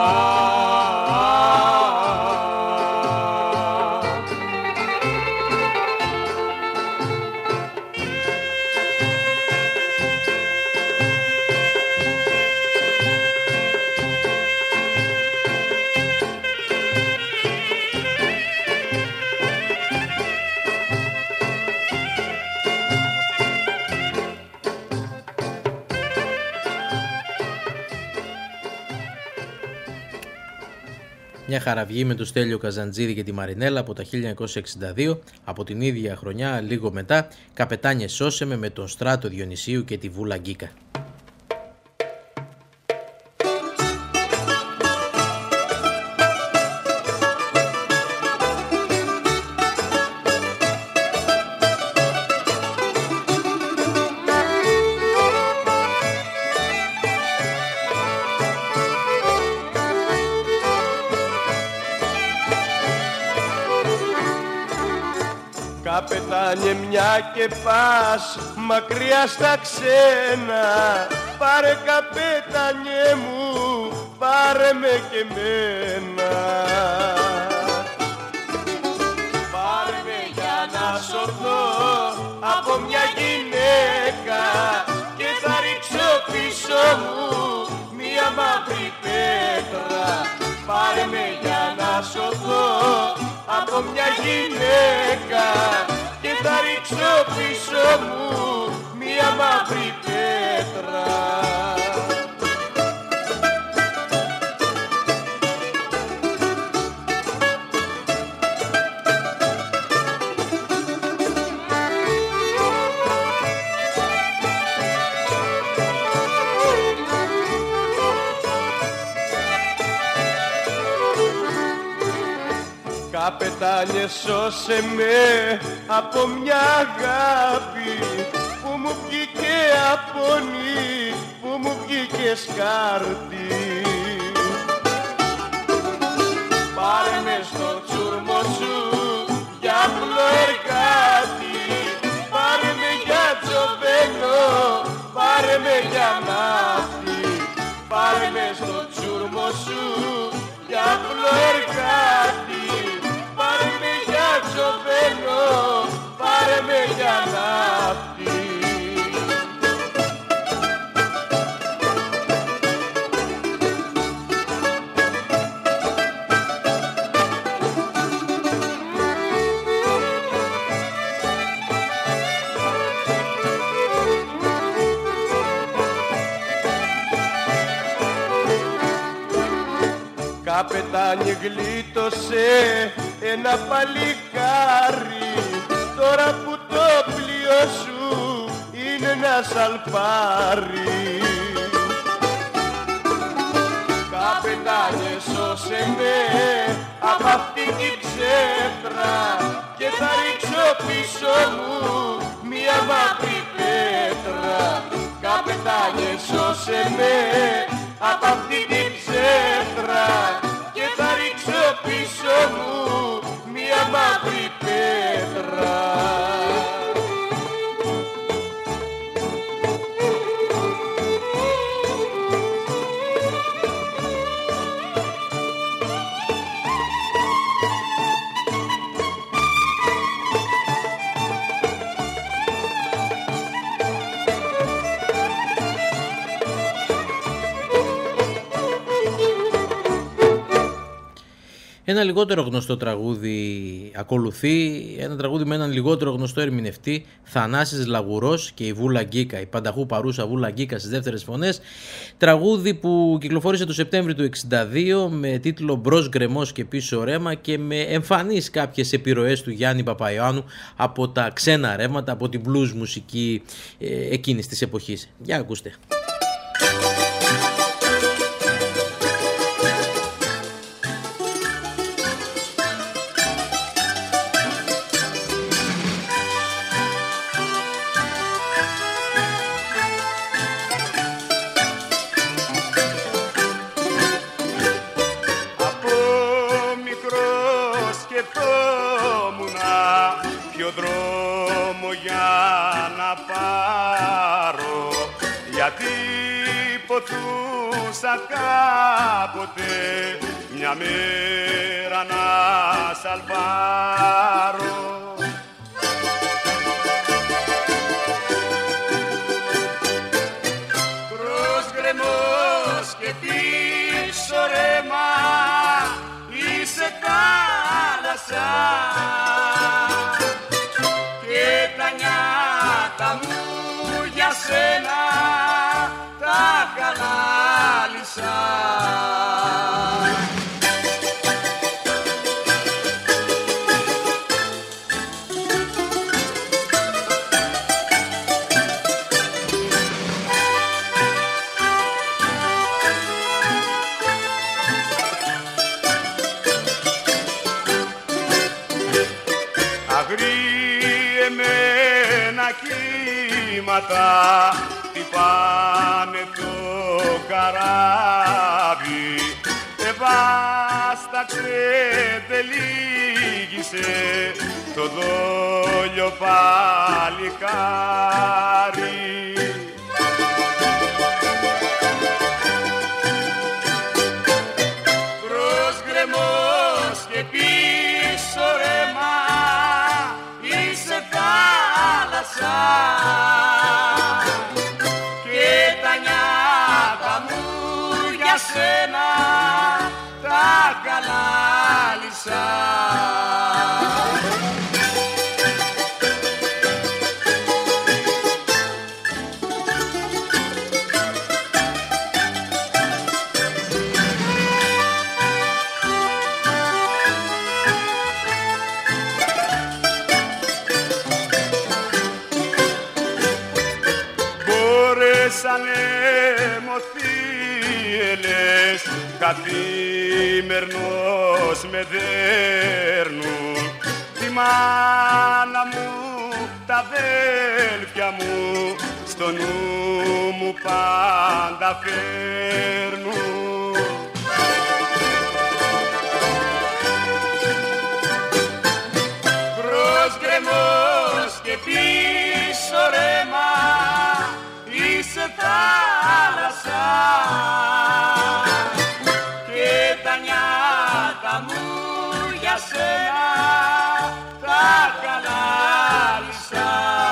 Μια χαραυγή με το Στέλιο Καζαντζίδη και τη Μαρινέλα από τα χίλια εννιακόσια εξήντα δύο. Από την ίδια χρονιά, λίγο μετά, Καπετάνιε σώσε με με τον Στράτο Διονυσίου και τη Βούλα Γκίκα. Καπετάνιε μια και πας μακριά στα ξένα, πάρε καπετάνιε μου, πάρε με και μένα. Πάρε με για να σωθώ από μια γυναίκα και θα ρίξω πίσω μου μια μαύρη πέτρα. Πάρε με για να σωθώ από μια γυναίκα και θα ρίξω πίσω μου μια μαύρη πέτρα. Καπετάνιε σώσε με από μια αγάπη που μου βγήκε απονή, που μου βγήκε σκάρτη. Πάρε με στο τσούρμο σου για πλοεργάτη, πάρε με για τζοβένο, πάρε με για ναύτη. Πάρε με στο τσούρμο σου για πλοεργάτη, πάρε με για τζοβένο, πάρε με για ναύτη. Καπετάνιε γλίτωσε ένα παλικάρι, τώρα που το πλοίο σου είναι ένα σαλπάρι. Καπετάνιε σώσε με απ' αυτή την ψεύτρα και θα ρίξω πίσω μου μια μαύρη πέτρα. Καπετάνιε σώσε με απ' αυτή την ψεύτρα και θα ρίξω πίσω μου μια μαύρη πέτρα. Ένα λιγότερο γνωστό τραγούδι ακολουθεί, ένα τραγούδι με έναν λιγότερο γνωστό ερμηνευτή, Θανάσης Λαγουρός και η Βούλα Γκίκα, η πανταχού παρούσα Βούλα Γκίκα στις δεύτερες φωνές. Τραγούδι που κυκλοφόρησε το Σεπτέμβριο του εξήντα δύο με τίτλο «Μπρος γκρεμός και πίσω ρέμα» και με εμφανείς κάποιες επιρροές του Γιάννη Παπαϊωάννου από τα ξένα ρέματα, από την blues μουσική ε, εκείνης της εποχής. Για ακούστε. Ποτούσα κάποτε μια μέρα να σαλπάρω. Μπρος γκρεμός και πίσω ρέμα, είσαι θάλασσα και τα νιάτα μου για σένα τα χαλάλισα. Αγριεμένα κύματα χτυπάνε το καράβι, εβάσταξε, τελίγησε στο δόλιο παλικάρι. Μπρος γκρεμός και πίσω ρέμα, είσαι θάλασσα και τα νιάτα μου για σένα τα καλάλισα. Μπορέσανε μοθύελες καθημερινώς με δέρνουν τη μάνα μου, τα αδέλφια μου στο νου μου πάντα φέρνουν. Μπρος γκρεμός και πίσω ρέμα, είσαι θάλασσα και τα νιάτα μου για σένα τα καλάλισα.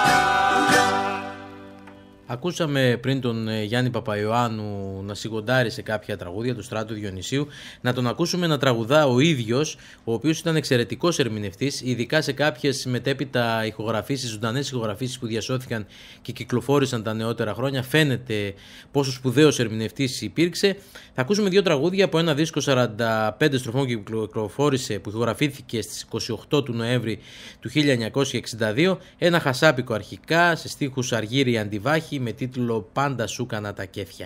Ακούσαμε πριν τον Γιάννη Παπαϊωάννου να σιγοντάρει σε κάποια τραγούδια του Στράτου Διονυσίου, να τον ακούσουμε να τραγουδά ο ίδιος, ο οποίος ήταν εξαιρετικός ερμηνευτής, ειδικά σε κάποιες μετέπειτα ηχογραφήσεις, ζωντανές ηχογραφήσεις που διασώθηκαν και κυκλοφόρησαν τα νεότερα χρόνια. Φαίνεται πόσο σπουδαίος ερμηνευτής υπήρξε. Θα ακούσουμε δύο τραγούδια από ένα δίσκο σαράντα πέντε στροφών που κυκλοφόρησε, που ηχογραφήθηκε στις είκοσι οκτώ του Νοέμβρη του χίλια εννιακόσια εξήντα δύο. Ένα χασάπικο αρχικά, σε στίχους Αργύρη Αντιβάχη, με τίτλο «Πάντα σου κάνα τα κέφια».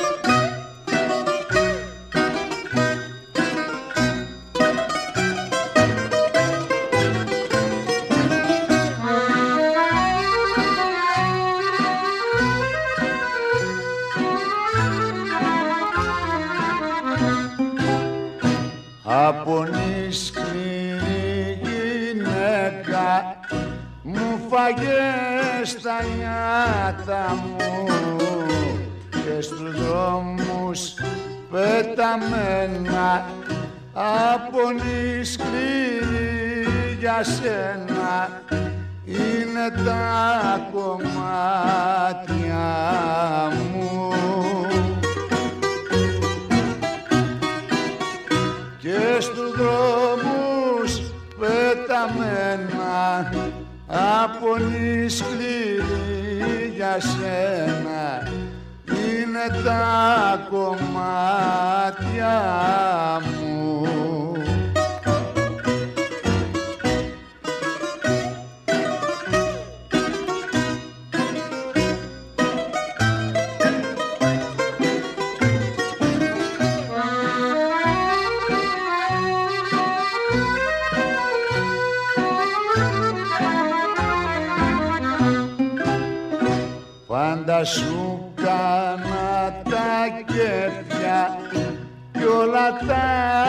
Από νησκληρή γυναίκα μου φαγες τα νιάτα μου και στους δρόμους πεταμένα, από νησκληρή για σένα είναι τα κομμάτια μου. Και στους δρόμους πεταμένα, από νησκληρή για σένα είναι τα κομμάτια μου. Πάντα σου κάνα τα κέφια κι όλα τα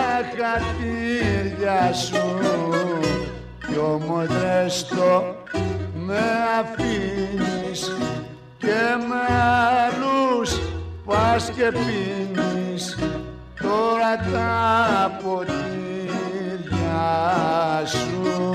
χατήρια σου, κι ομοδέστο με αφήνεις και με άλλους πας και πίνεις τώρα τα ποτήρια σου.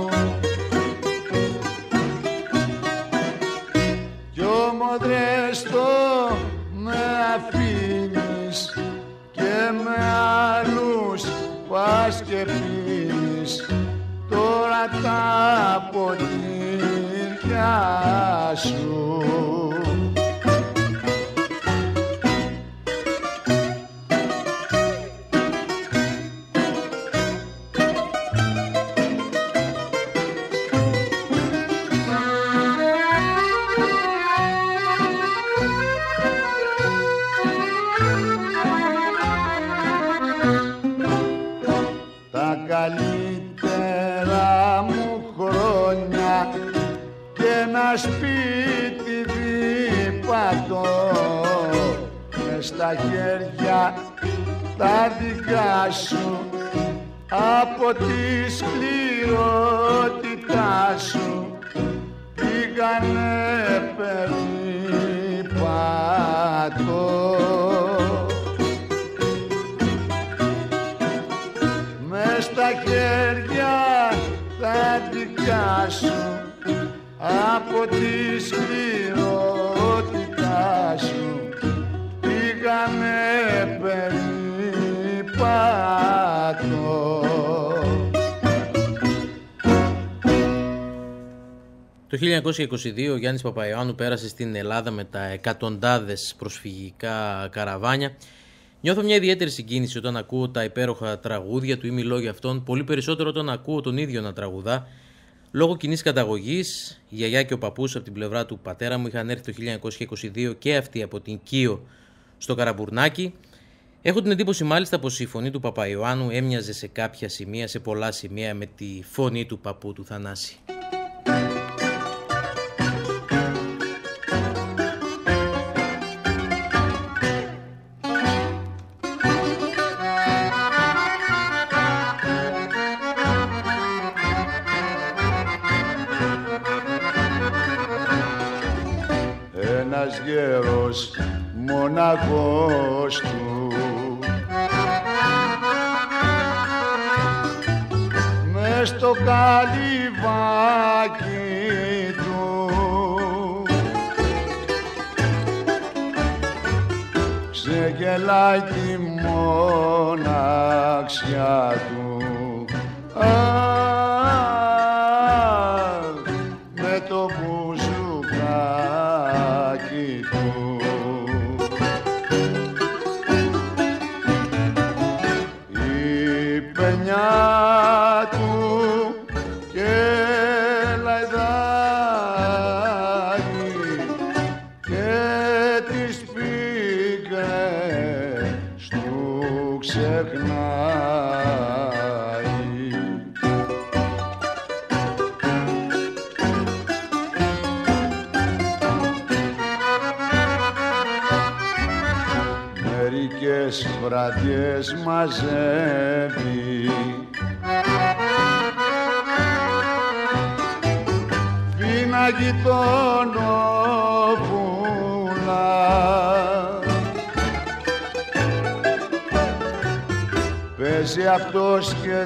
Μοδρέστο με αφήνεις και με άλλους πας και πίνεις τώρα τα ποτήρια σου. Καλύτερα μου χρόνια και ένα σπίτι δίπατο μες στα χέρια τα δικά σου από τη σκληρότητα σου πήγανε περίπατο μες στα χέρια τα δικά σου από τη σκληρότητά σου πήγανε περίπατο. Το χίλια εννιακόσια είκοσι δύο ο Γιάννης Παπαϊωάννου πέρασε στην Ελλάδα με τα εκατοντάδες προσφυγικά καραβάνια. Νιώθω μια ιδιαίτερη συγκίνηση όταν ακούω τα υπέροχα τραγούδια του ή μιλώ για αυτόν, πολύ περισσότερο όταν ακούω τον ίδιο να τραγουδά. Λόγω κοινής καταγωγής, η γιαγιά και ο παππούς από την πλευρά του πατέρα μου είχαν έρθει το χίλια εννιακόσια είκοσι δύο και αυτοί από την Κίο στο Καραμπουρνάκι. Έχω την εντύπωση μάλιστα πως η φωνή του Παπαϊωάννου έμοιαζε σε κάποια σημεία, σε πολλά σημεία, με τη φωνή του παππού του Θανάση. Ένας γέρος μοναχός του μες στο καλυβάκι του ξεγελάει τη μοναξιά του. Αχ, με το μπουζουκάκι του. Η παινιά του και λαϊδάκι και της πίκρες του ξεχνάει. Μερικές βραδιές μαζεύει φίναγι τον όπουλα παίζει αυτός και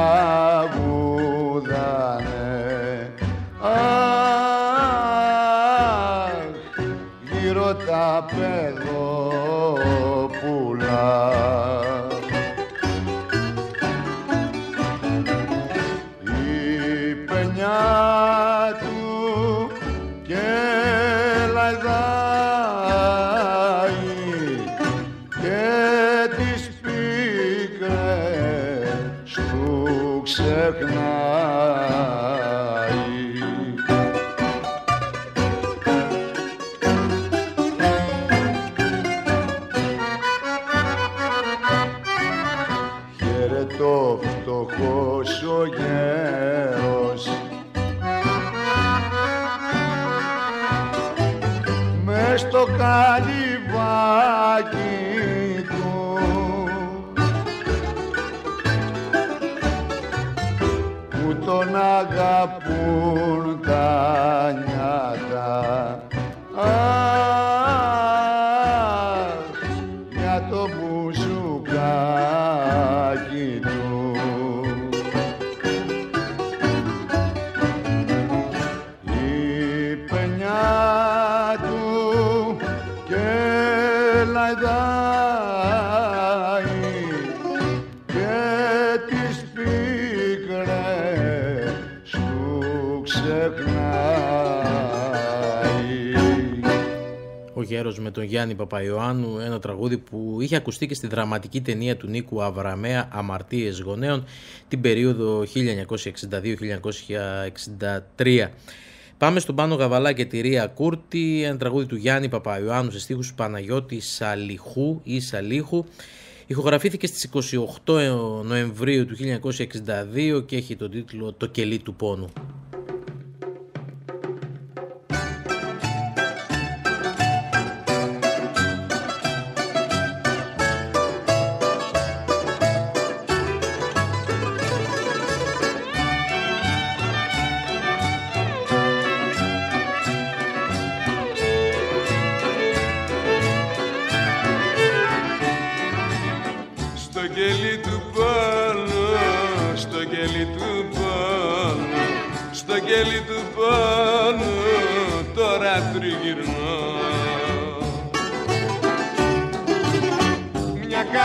τραγουδάνε. Αχ, γύρω τα παιδόπουλα. Η παινιά του και λαϊδάει και τις πίκρες του ξεχνάει. Χαιρετώ φτωχός ο γέρος μες στο καλυβάκι του που τον αγαπούν τα νιάτα. Αχ, για το μπουζουκάκι του. Η παινιά του και λαϊδάει και τις πίκρες του ξεχνάει. Ο γέρος με τον Γιάννη Παπαϊωάννου, ένα τραγούδι που είχε ακουστεί και στη δραματική ταινία του Νίκου Αβραμέα «Αμαρτίες γονέων» την περίοδο χίλια εννιακόσια εξήντα δύο με χίλια εννιακόσια εξήντα τρία. Πάμε στον Πάνο Γαβαλά και τη Ρία Κούρτη, ένα τραγούδι του Γιάννη Παπαϊωάννου σε στίχους Παναγιώτη Σαλιχού ή Σαλίχου. Ηχογραφήθηκε στις είκοσι οκτώ Νοεμβρίου του χίλια εννιακόσια εξήντα δύο και έχει τον τίτλο «Το κελί του πόνου».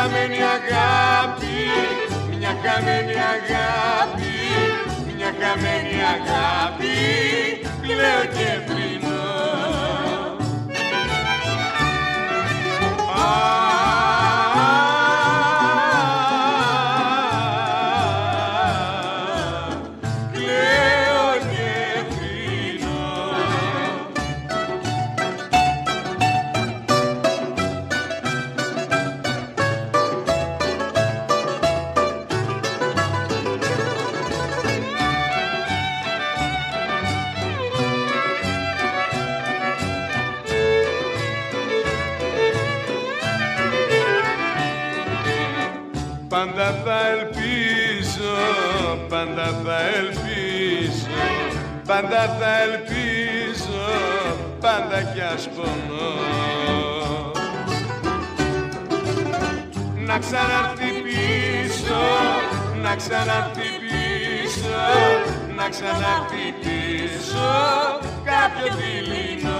χαμένη αγάπη, μια χαμένη αγάπη, μια χαμένη αγάπη, κλαίω και πίνω. Πάντα θα ελπίζω, πάντα θα ελπίζω, πάντα θα ελπίζω, πάντα κι ας πονώ. Να ξαναρθεί πίσω, να ξαναρθεί πίσω, να ξαναρθεί πίσω κάποιο δειλινό.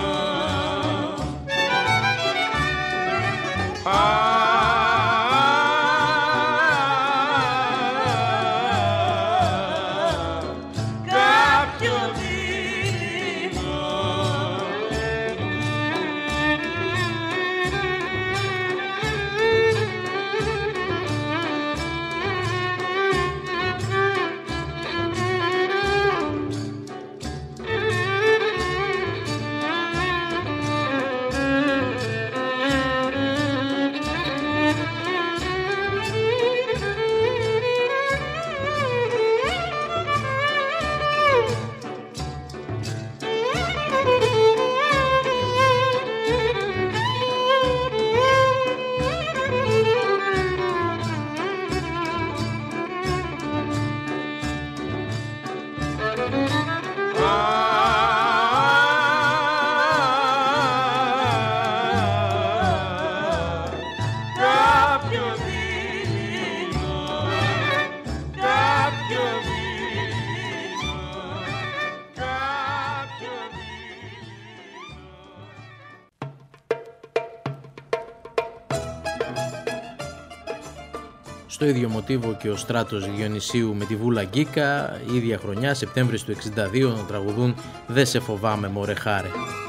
Στο ίδιο μοτίβο και ο Στράτος Διονυσίου με τη Βούλα Γκίκα, η ίδια χρονιά, Σεπτέμβρης του εξήντα δύο, να τραγουδούν «Δε σε φοβάμαι μωρέ χάρε».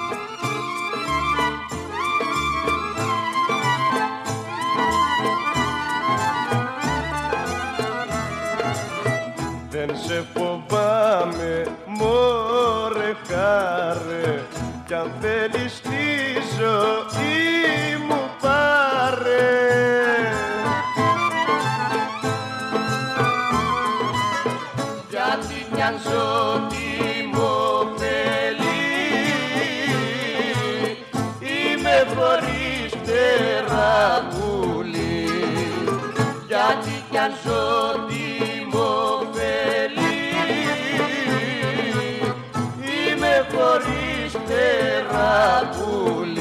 Δεν σε φοβάμαι μωρέ χάρε, κι αν θέλεις τη ζωή μου πάρε. Γιατί κι αν ζω τι μου ωφελεί, είμαι χωρίς φτερά πουλί. Γιατί κι αν ζω τι μου ωφελεί, είμαι χωρίς φτερά πουλί.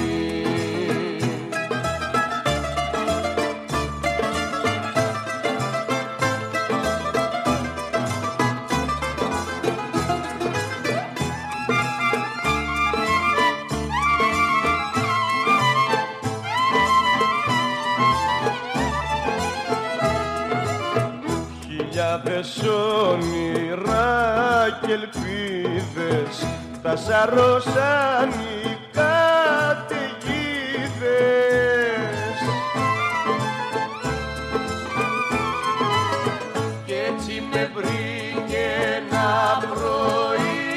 Χιλιάδες όνειρα κι ελπίδες τα σαρώσαν οι καταιγίδες. Κι έτσι με βρήκε ένα πρωί,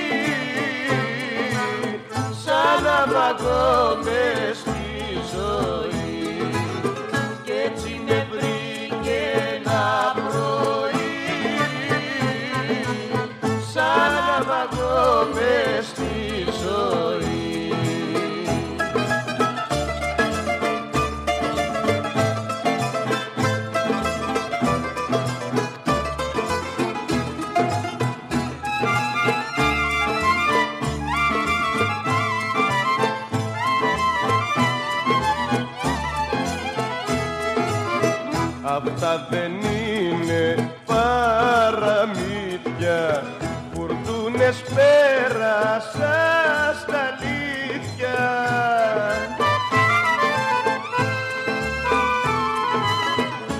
σαν να βαγώ μες στη ζωή. Κι έτσι με βρήκε ένα πρωί, σαν να βαγώ μες στη ζωή. Αυτά δεν είναι παραμύθια, φουρτούνες πέρασα στα αλήθεια.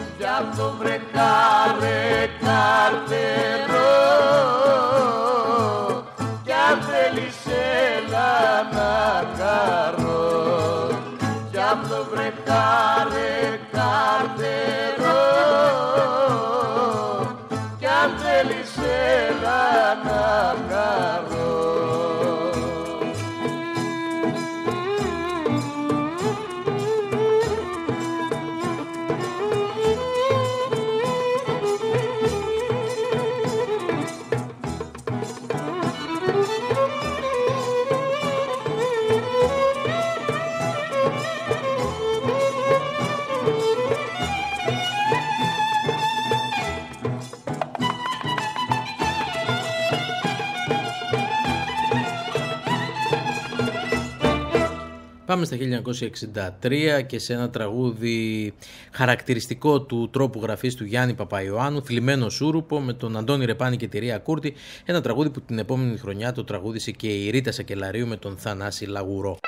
Πάμε στα χίλια εννιακόσια εξήντα τρία και σε ένα τραγούδι χαρακτηριστικό του τρόπου γραφής του Γιάννη Παπαϊωάννου, Θλιμμένο Σούρουπο, με τον Αντώνη Ρεπάνη και τη Ρία Κούρτη, ένα τραγούδι που την επόμενη χρονιά το τραγούδισε και η Ρίτα Σακελαρίου με τον Θανάση Λαγουρό.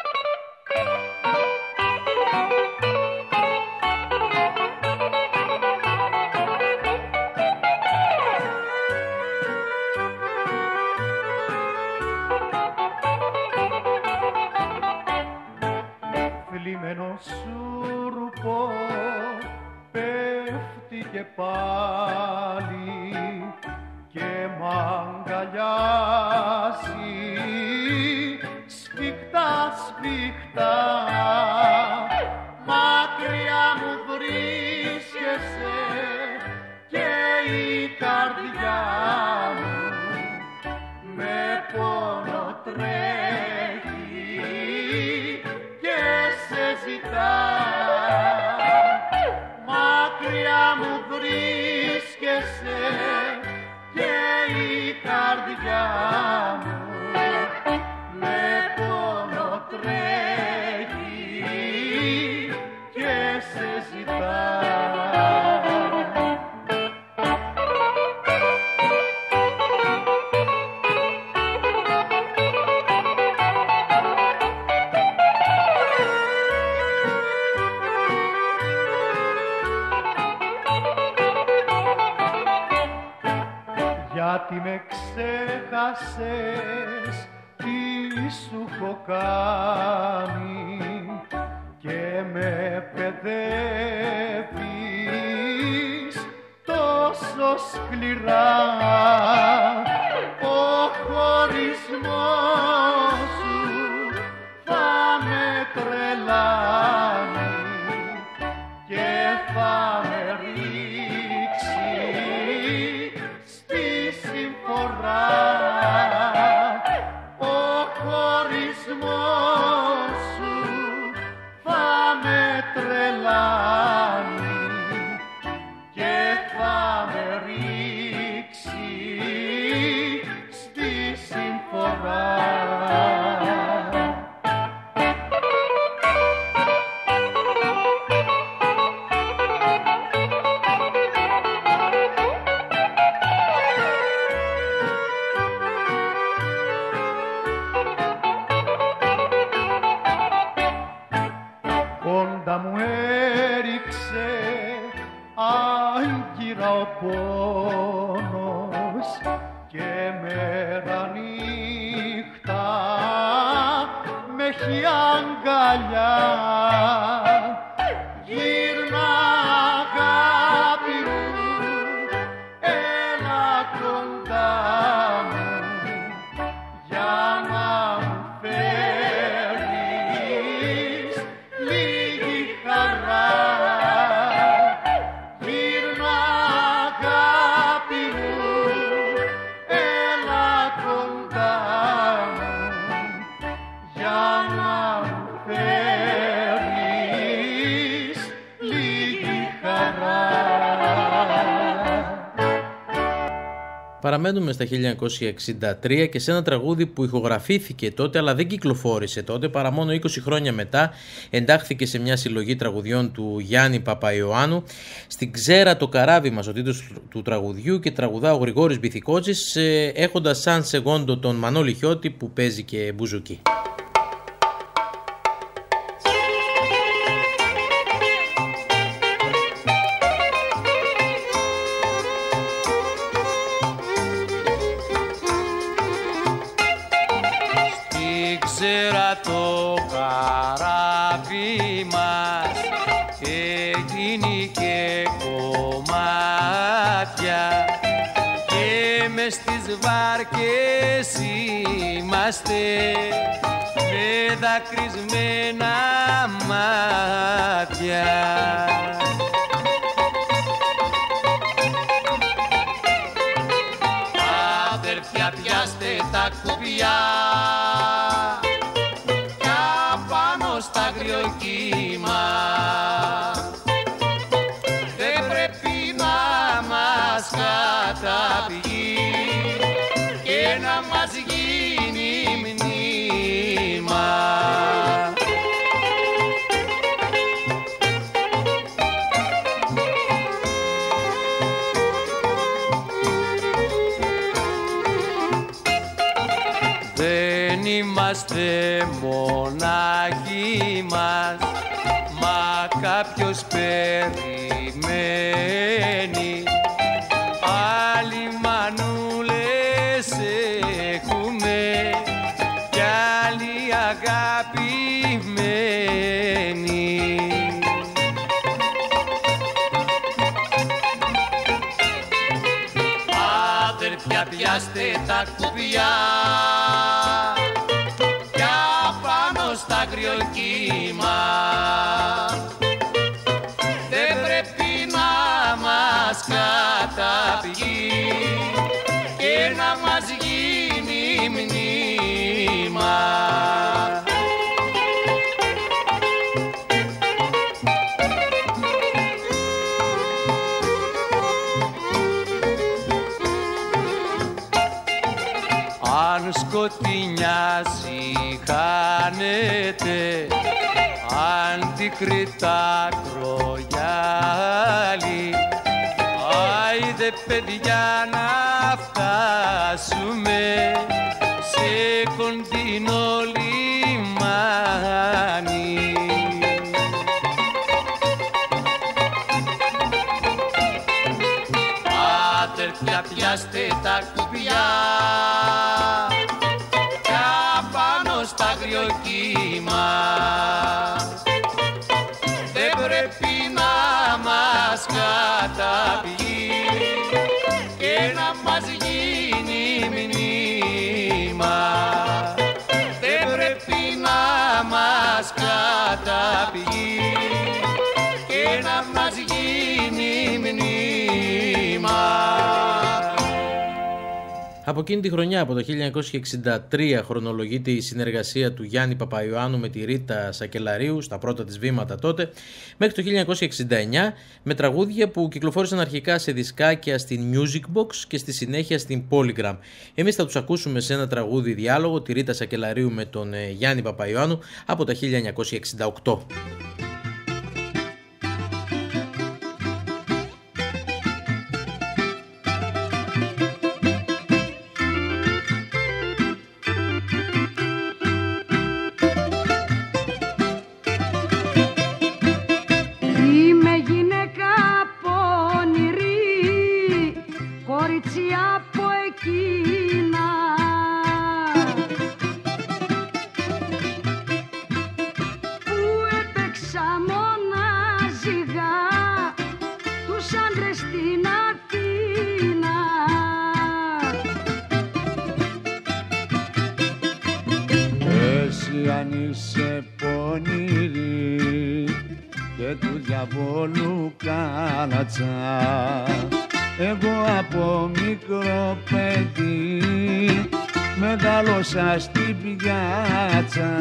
Σούρουπο πέφτει και πάλι και μ' αγκαλιάζει σφιχτά σφιχτά, μακριά μου βρίσκεσαι και η καρδιά μου με πόνο τρέχει και σε ζητά. Μακριά μου βρίσκεσαι και η καρδιά μου με πόνο τρέχει και σε ζητά. Γιατί με ξέχασες, τι σου έχω κάνει και με παιδεύεις τόσο σκληρά. Ο χωρισμός σου θα με τρελάνει και θα με ρίξει στη συμφορά. Ο χωρισμός σου θα με τρελάνει και θα με ρίξει στη συμφορά. Κόντα μου έριξε άγκυρα ο πόνος και μέρα νύχτα με έχει αγκαλιά. Γύρνα αγάπη μου, έλα κοντά μου για να μου φέρεις λίγη χαρά. Γύρνα αγάπη μου, έλα κοντά μου για να μου φέρεις λίγη χαρά. Παραμένουμε στα χίλια εννιακόσια εξήντα τρία και σε ένα τραγούδι που ηχογραφήθηκε τότε αλλά δεν κυκλοφόρησε τότε, παρά μόνο είκοσι χρόνια μετά εντάχθηκε σε μια συλλογή τραγουδιών του Γιάννη Παπαϊωάννου. Στην Ξέρα το καράβι μας ο τίτλος του τραγουδιού και τραγουδά ο Γρηγόρης Μπιθικότσης, έχοντας σαν σεγόντο τον Μανώλη Χιώτη που παίζει και μπουζουκί. Ξέρα το καράβι μας έχει και κομμάτια και μες στις βάρκες είμαστε με δακρυσμένα μάτια. Αδερφιά, πιάστε τα κουμπιά στα αγριοκύμα. Δεν πρέπει να μας καταπιεί και να μας γίνει μνήμα. Δεν είμαστε μονάχοι μας, μα κάποιος περιμένει. Άλλοι μανούλες έχουμε κι άλλοι αγαπημένοι. Αδερφιά, πιάστε τα κουπιά κι απάνω στα αγριοκύμα. Δεν πρέπει να μας καταπιεί και να μας γίνει μνήμα. Αν σκοτεινιάζει χάνετε, αντικριτά κρογιάλι. Άιδε παιδιά να φτάσουμε σε κοντινό λιμάνι. Αδερφιά, πιάστε τα κουπιά κι απάνω στα αγριοκύμα. Δεν πρέπει να μας καταπιεί και να μας γίνει μνήμα. Δεν πρέπει να μας καταπιεί και να μας γίνει μνήμα. Από εκείνη τη χρονιά, από το χίλια εννιακόσια εξήντα τρία, χρονολογείται η συνεργασία του Γιάννη Παπαϊωάννου με τη Ρίτα Σακελαρίου, στα πρώτα της βήματα τότε, μέχρι το χίλια εννιακόσια εξήντα εννιά, με τραγούδια που κυκλοφόρησαν αρχικά σε δισκάκια στην Music Box και στη συνέχεια στην Polygram. Εμείς θα τους ακούσουμε σε ένα τραγούδι διάλογο, τη Ρίτα Σακελαρίου με τον Γιάννη Παπαϊωάννου, από τα χίλια εννιακόσια εξήντα οκτώ. αν είσαι πονηρή και του διαβόλου κάλατσα. Εγώ από μικρό παιδί μεγάλωσα στην πιάτσα.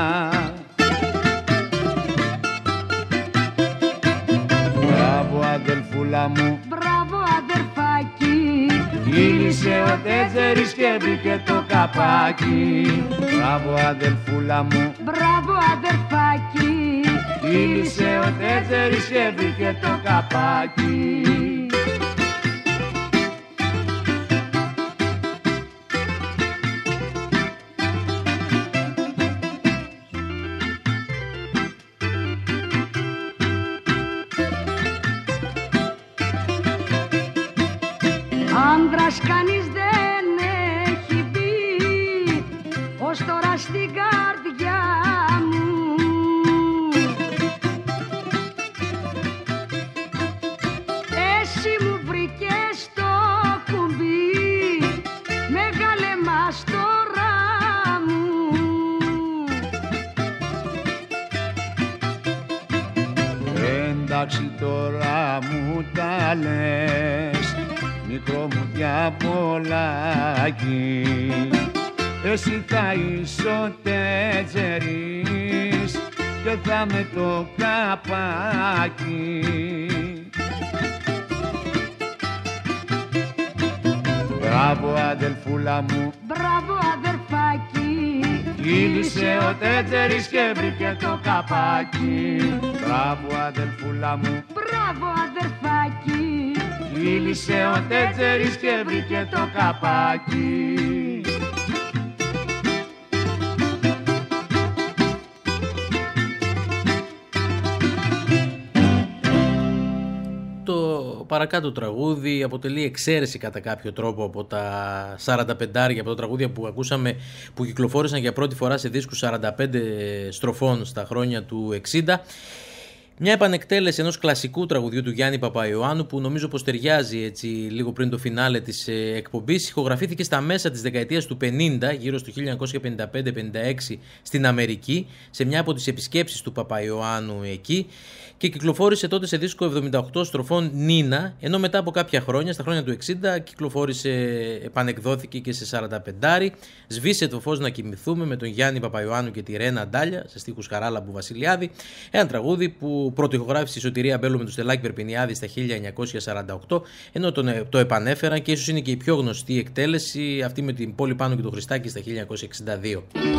Μπράβο αδελφούλα μου, μπράβο αδερφάκι, κύλησε ο τέτσερις και βρήκε το καπάκι. Μπράβο αδελφούλα μου, μπράβο αδερφάκι, κύλησε ο τέτσερις και βρήκε το καπάκι. Άντρας κανείς δεν έχει μπει ως τώρα στην καρδιά μου. Εσύ μου βρήκες το κουμπί, μεγάλε μας τώρα μου. Εντάξει τώρα μου τα λες, μικρό μου διαβολάκι, εσύ θα είσαι ο τέτσερις και θα με το καπάκι. Μπράβο αδελφούλα μου, μπράβο αδερφάκι, κύλησε ο τέτσερις και βρήκε το καπάκι. Μπράβο αδελφούλα μου, μπράβο αδερφάκι, κύλησε ο τέτσερις και βρήκε το καπάκι. Βάρκα. Το τραγούδι αποτελεί εξαίρεση κατά κάποιο τρόπο από τα σαράντα πέντε, από τα τραγούδια που ακούσαμε που κυκλοφόρησαν για πρώτη φορά σε δίσκους σαράντα πέντε στροφών στα χρόνια του εξήντα. Μια επανεκτέλεση ενός κλασικού τραγουδιού του Γιάννη Παπαϊωάννου που νομίζω πως ταιριάζει έτσι λίγο πριν το φινάλε της εκπομπής. Ηχογραφήθηκε στα μέσα της δεκαετίας του πενήντα, γύρω στο χίλια εννιακόσια πενήντα πέντε πενήντα έξι στην Αμερική, σε μια από τις επισκέψεις του Παπαϊωάννου εκεί, και κυκλοφόρησε τότε σε δίσκο εβδομήντα οκτώ στροφών Νίνα, ενώ μετά από κάποια χρόνια, στα χρόνια του εξήντα, κυκλοφόρησε, επανεκδόθηκε και σε σαράντα πέντε. Σβήσε το φως να κοιμηθούμε με τον Γιάννη Παπαϊωάννου και τη Ρένα Ντάλια, σε στίχους Χαράλαμπου Βασιλιάδη. Ένα τραγούδι που πρωτοηχογράφησε η Σωτηρία Μπέλου με τον Στελάκη Περπινιάδη στα χίλια εννιακόσια σαράντα οκτώ, ενώ τον, το επανέφεραν και ίσως είναι και η πιο γνωστή εκτέλεση, αυτή με την Πόλη Πάνου και το Χριστάκη στα χίλια εννιακόσια εξήντα δύο.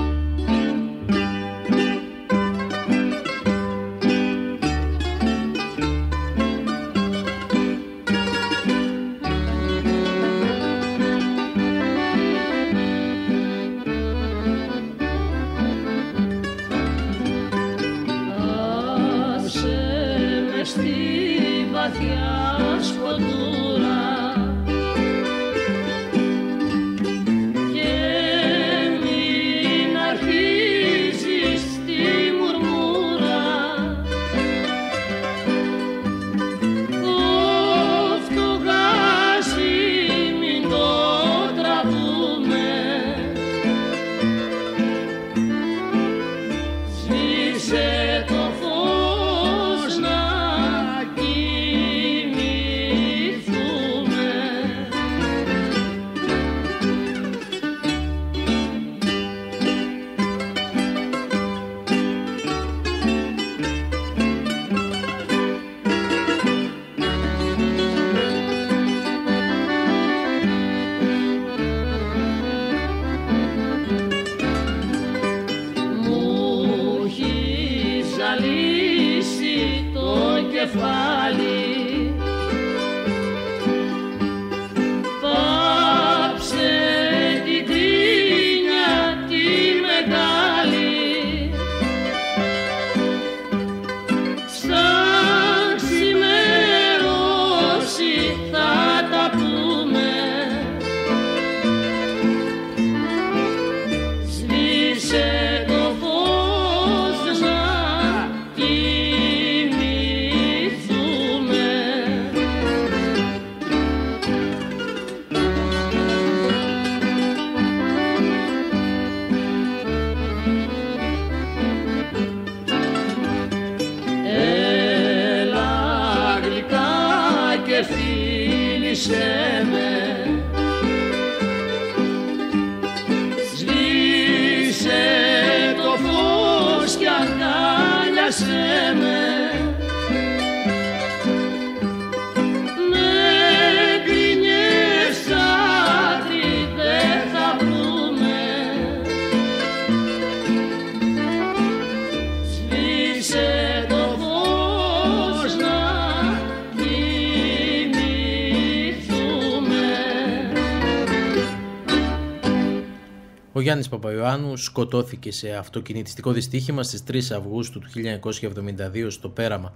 Ο Γιάννης Παπαϊωάννου σκοτώθηκε σε αυτοκινητιστικό δυστύχημα στις τρεις Αυγούστου του χίλια εννιακόσια εβδομήντα δύο στο Πέραμα.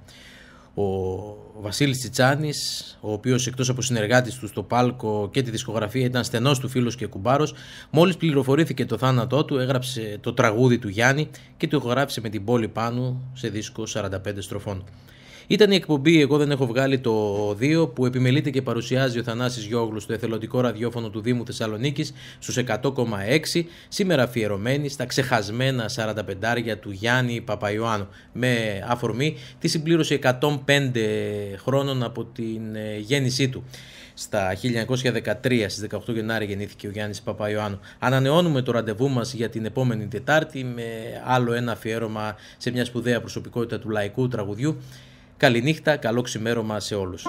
Ο Βασίλης Τσιτσάνης, ο οποίος εκτός από συνεργάτης του στο πάλκο και τη δισκογραφία ήταν στενός του φίλος και κουμπάρος, μόλις πληροφορήθηκε το θάνατό του έγραψε το τραγούδι του Γιάννη και το ηχογράφησε με την Πόλη Πάνου σε δίσκο σαράντα πέντε στροφών. Ήταν η εκπομπή «Εγώ δεν έχω βγάλει το δύο» που επιμελείται και παρουσιάζει ο Θανάσης Γιώγλου στο εθελοντικό ραδιόφωνο του Δήμου Θεσσαλονίκης στους εκατό κόμμα έξι, σήμερα αφιερωμένη στα ξεχασμένα σαράντα πέντε του Γιάννη Παπαϊωάννου, με αφορμή τη συμπλήρωση εκατόν πέντε χρόνων από την γέννησή του. Στα χίλια εννιακόσια δεκατρία, στις δεκαοκτώ Γενάρη, γεννήθηκε ο Γιάννης Παπαϊωάννου. Ανανεώνουμε το ραντεβού μας για την επόμενη Τετάρτη με άλλο ένα αφιέρωμα σε μια σπουδαία προσωπικότητα του λαϊκού τραγουδιού. Καληνύχτα, καλό ξημέρωμα σε όλους.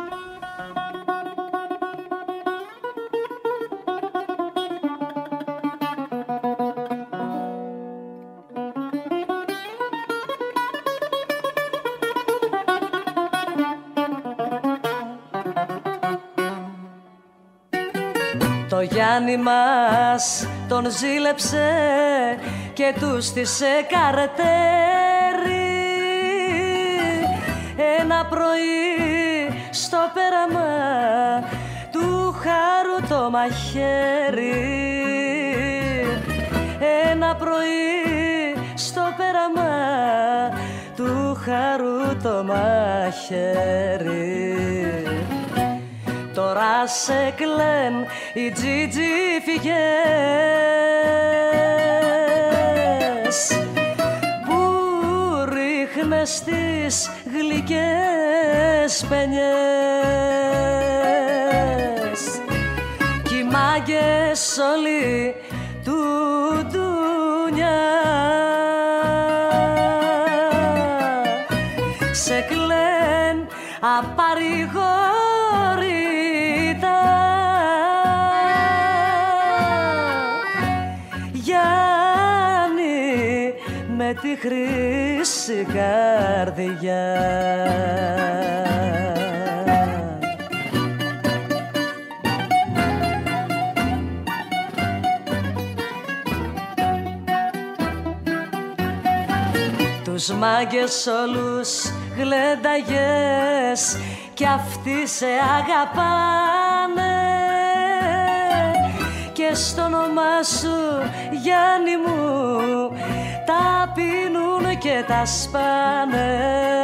Το Γιάννη μας τον ζήλεψε και του στήσε καρτέρι. Ένα πρωί στο πέραμα του χάρου το μαχαίρι. Ένα πρωί στο πέραμα του χάρου το μαχαίρι. Τώρα σε κλαίν οι τζιτζιφυγές που ρίχνες τις γλυκές παινιές κι οι μάγκες όλοι του ντουνιά σε κλαίν απαρηγόρητα Γιάννη με τη χρύση καρδιά. Τους μάγκες όλους γλενταγές κι αυτοί σε αγαπάνε και στο όνομά σου Γιάννη μου τα πίνουν και τα σπάνε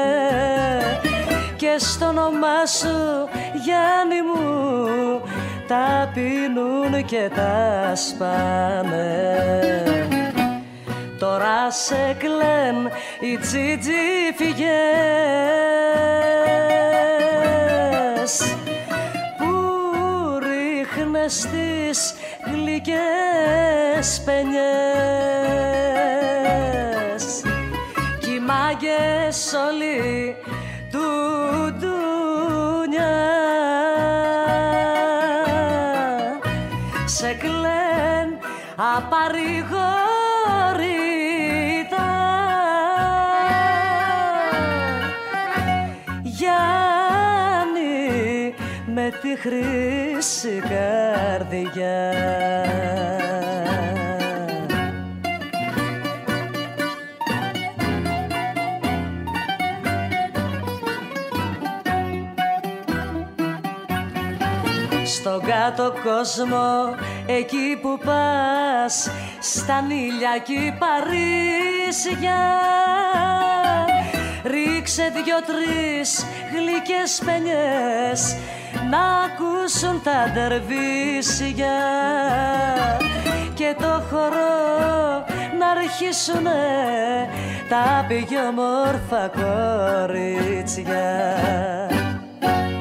και στο όνομά σου Γιάννη μου τα πίνουν και τα σπάνε. Τώρα σε κλαίν οι τζιτζιφυγές που ρίχνες τις γλυκές παινιές κι οι μάγκες όλοι του ντουνιά σε κλαίν απαρηγόρητα Γιάννη με τη χρύση καρδιά. Στον κάτω κόσμο εκεί που πας στα νύλια κι Παρίσια ρίξε δυο-τρεις γλυκές παινιές να ακούσουν τα ντερβίσια και το χορό να αρχίσουνε τα πιο όμορφα κορίτσια.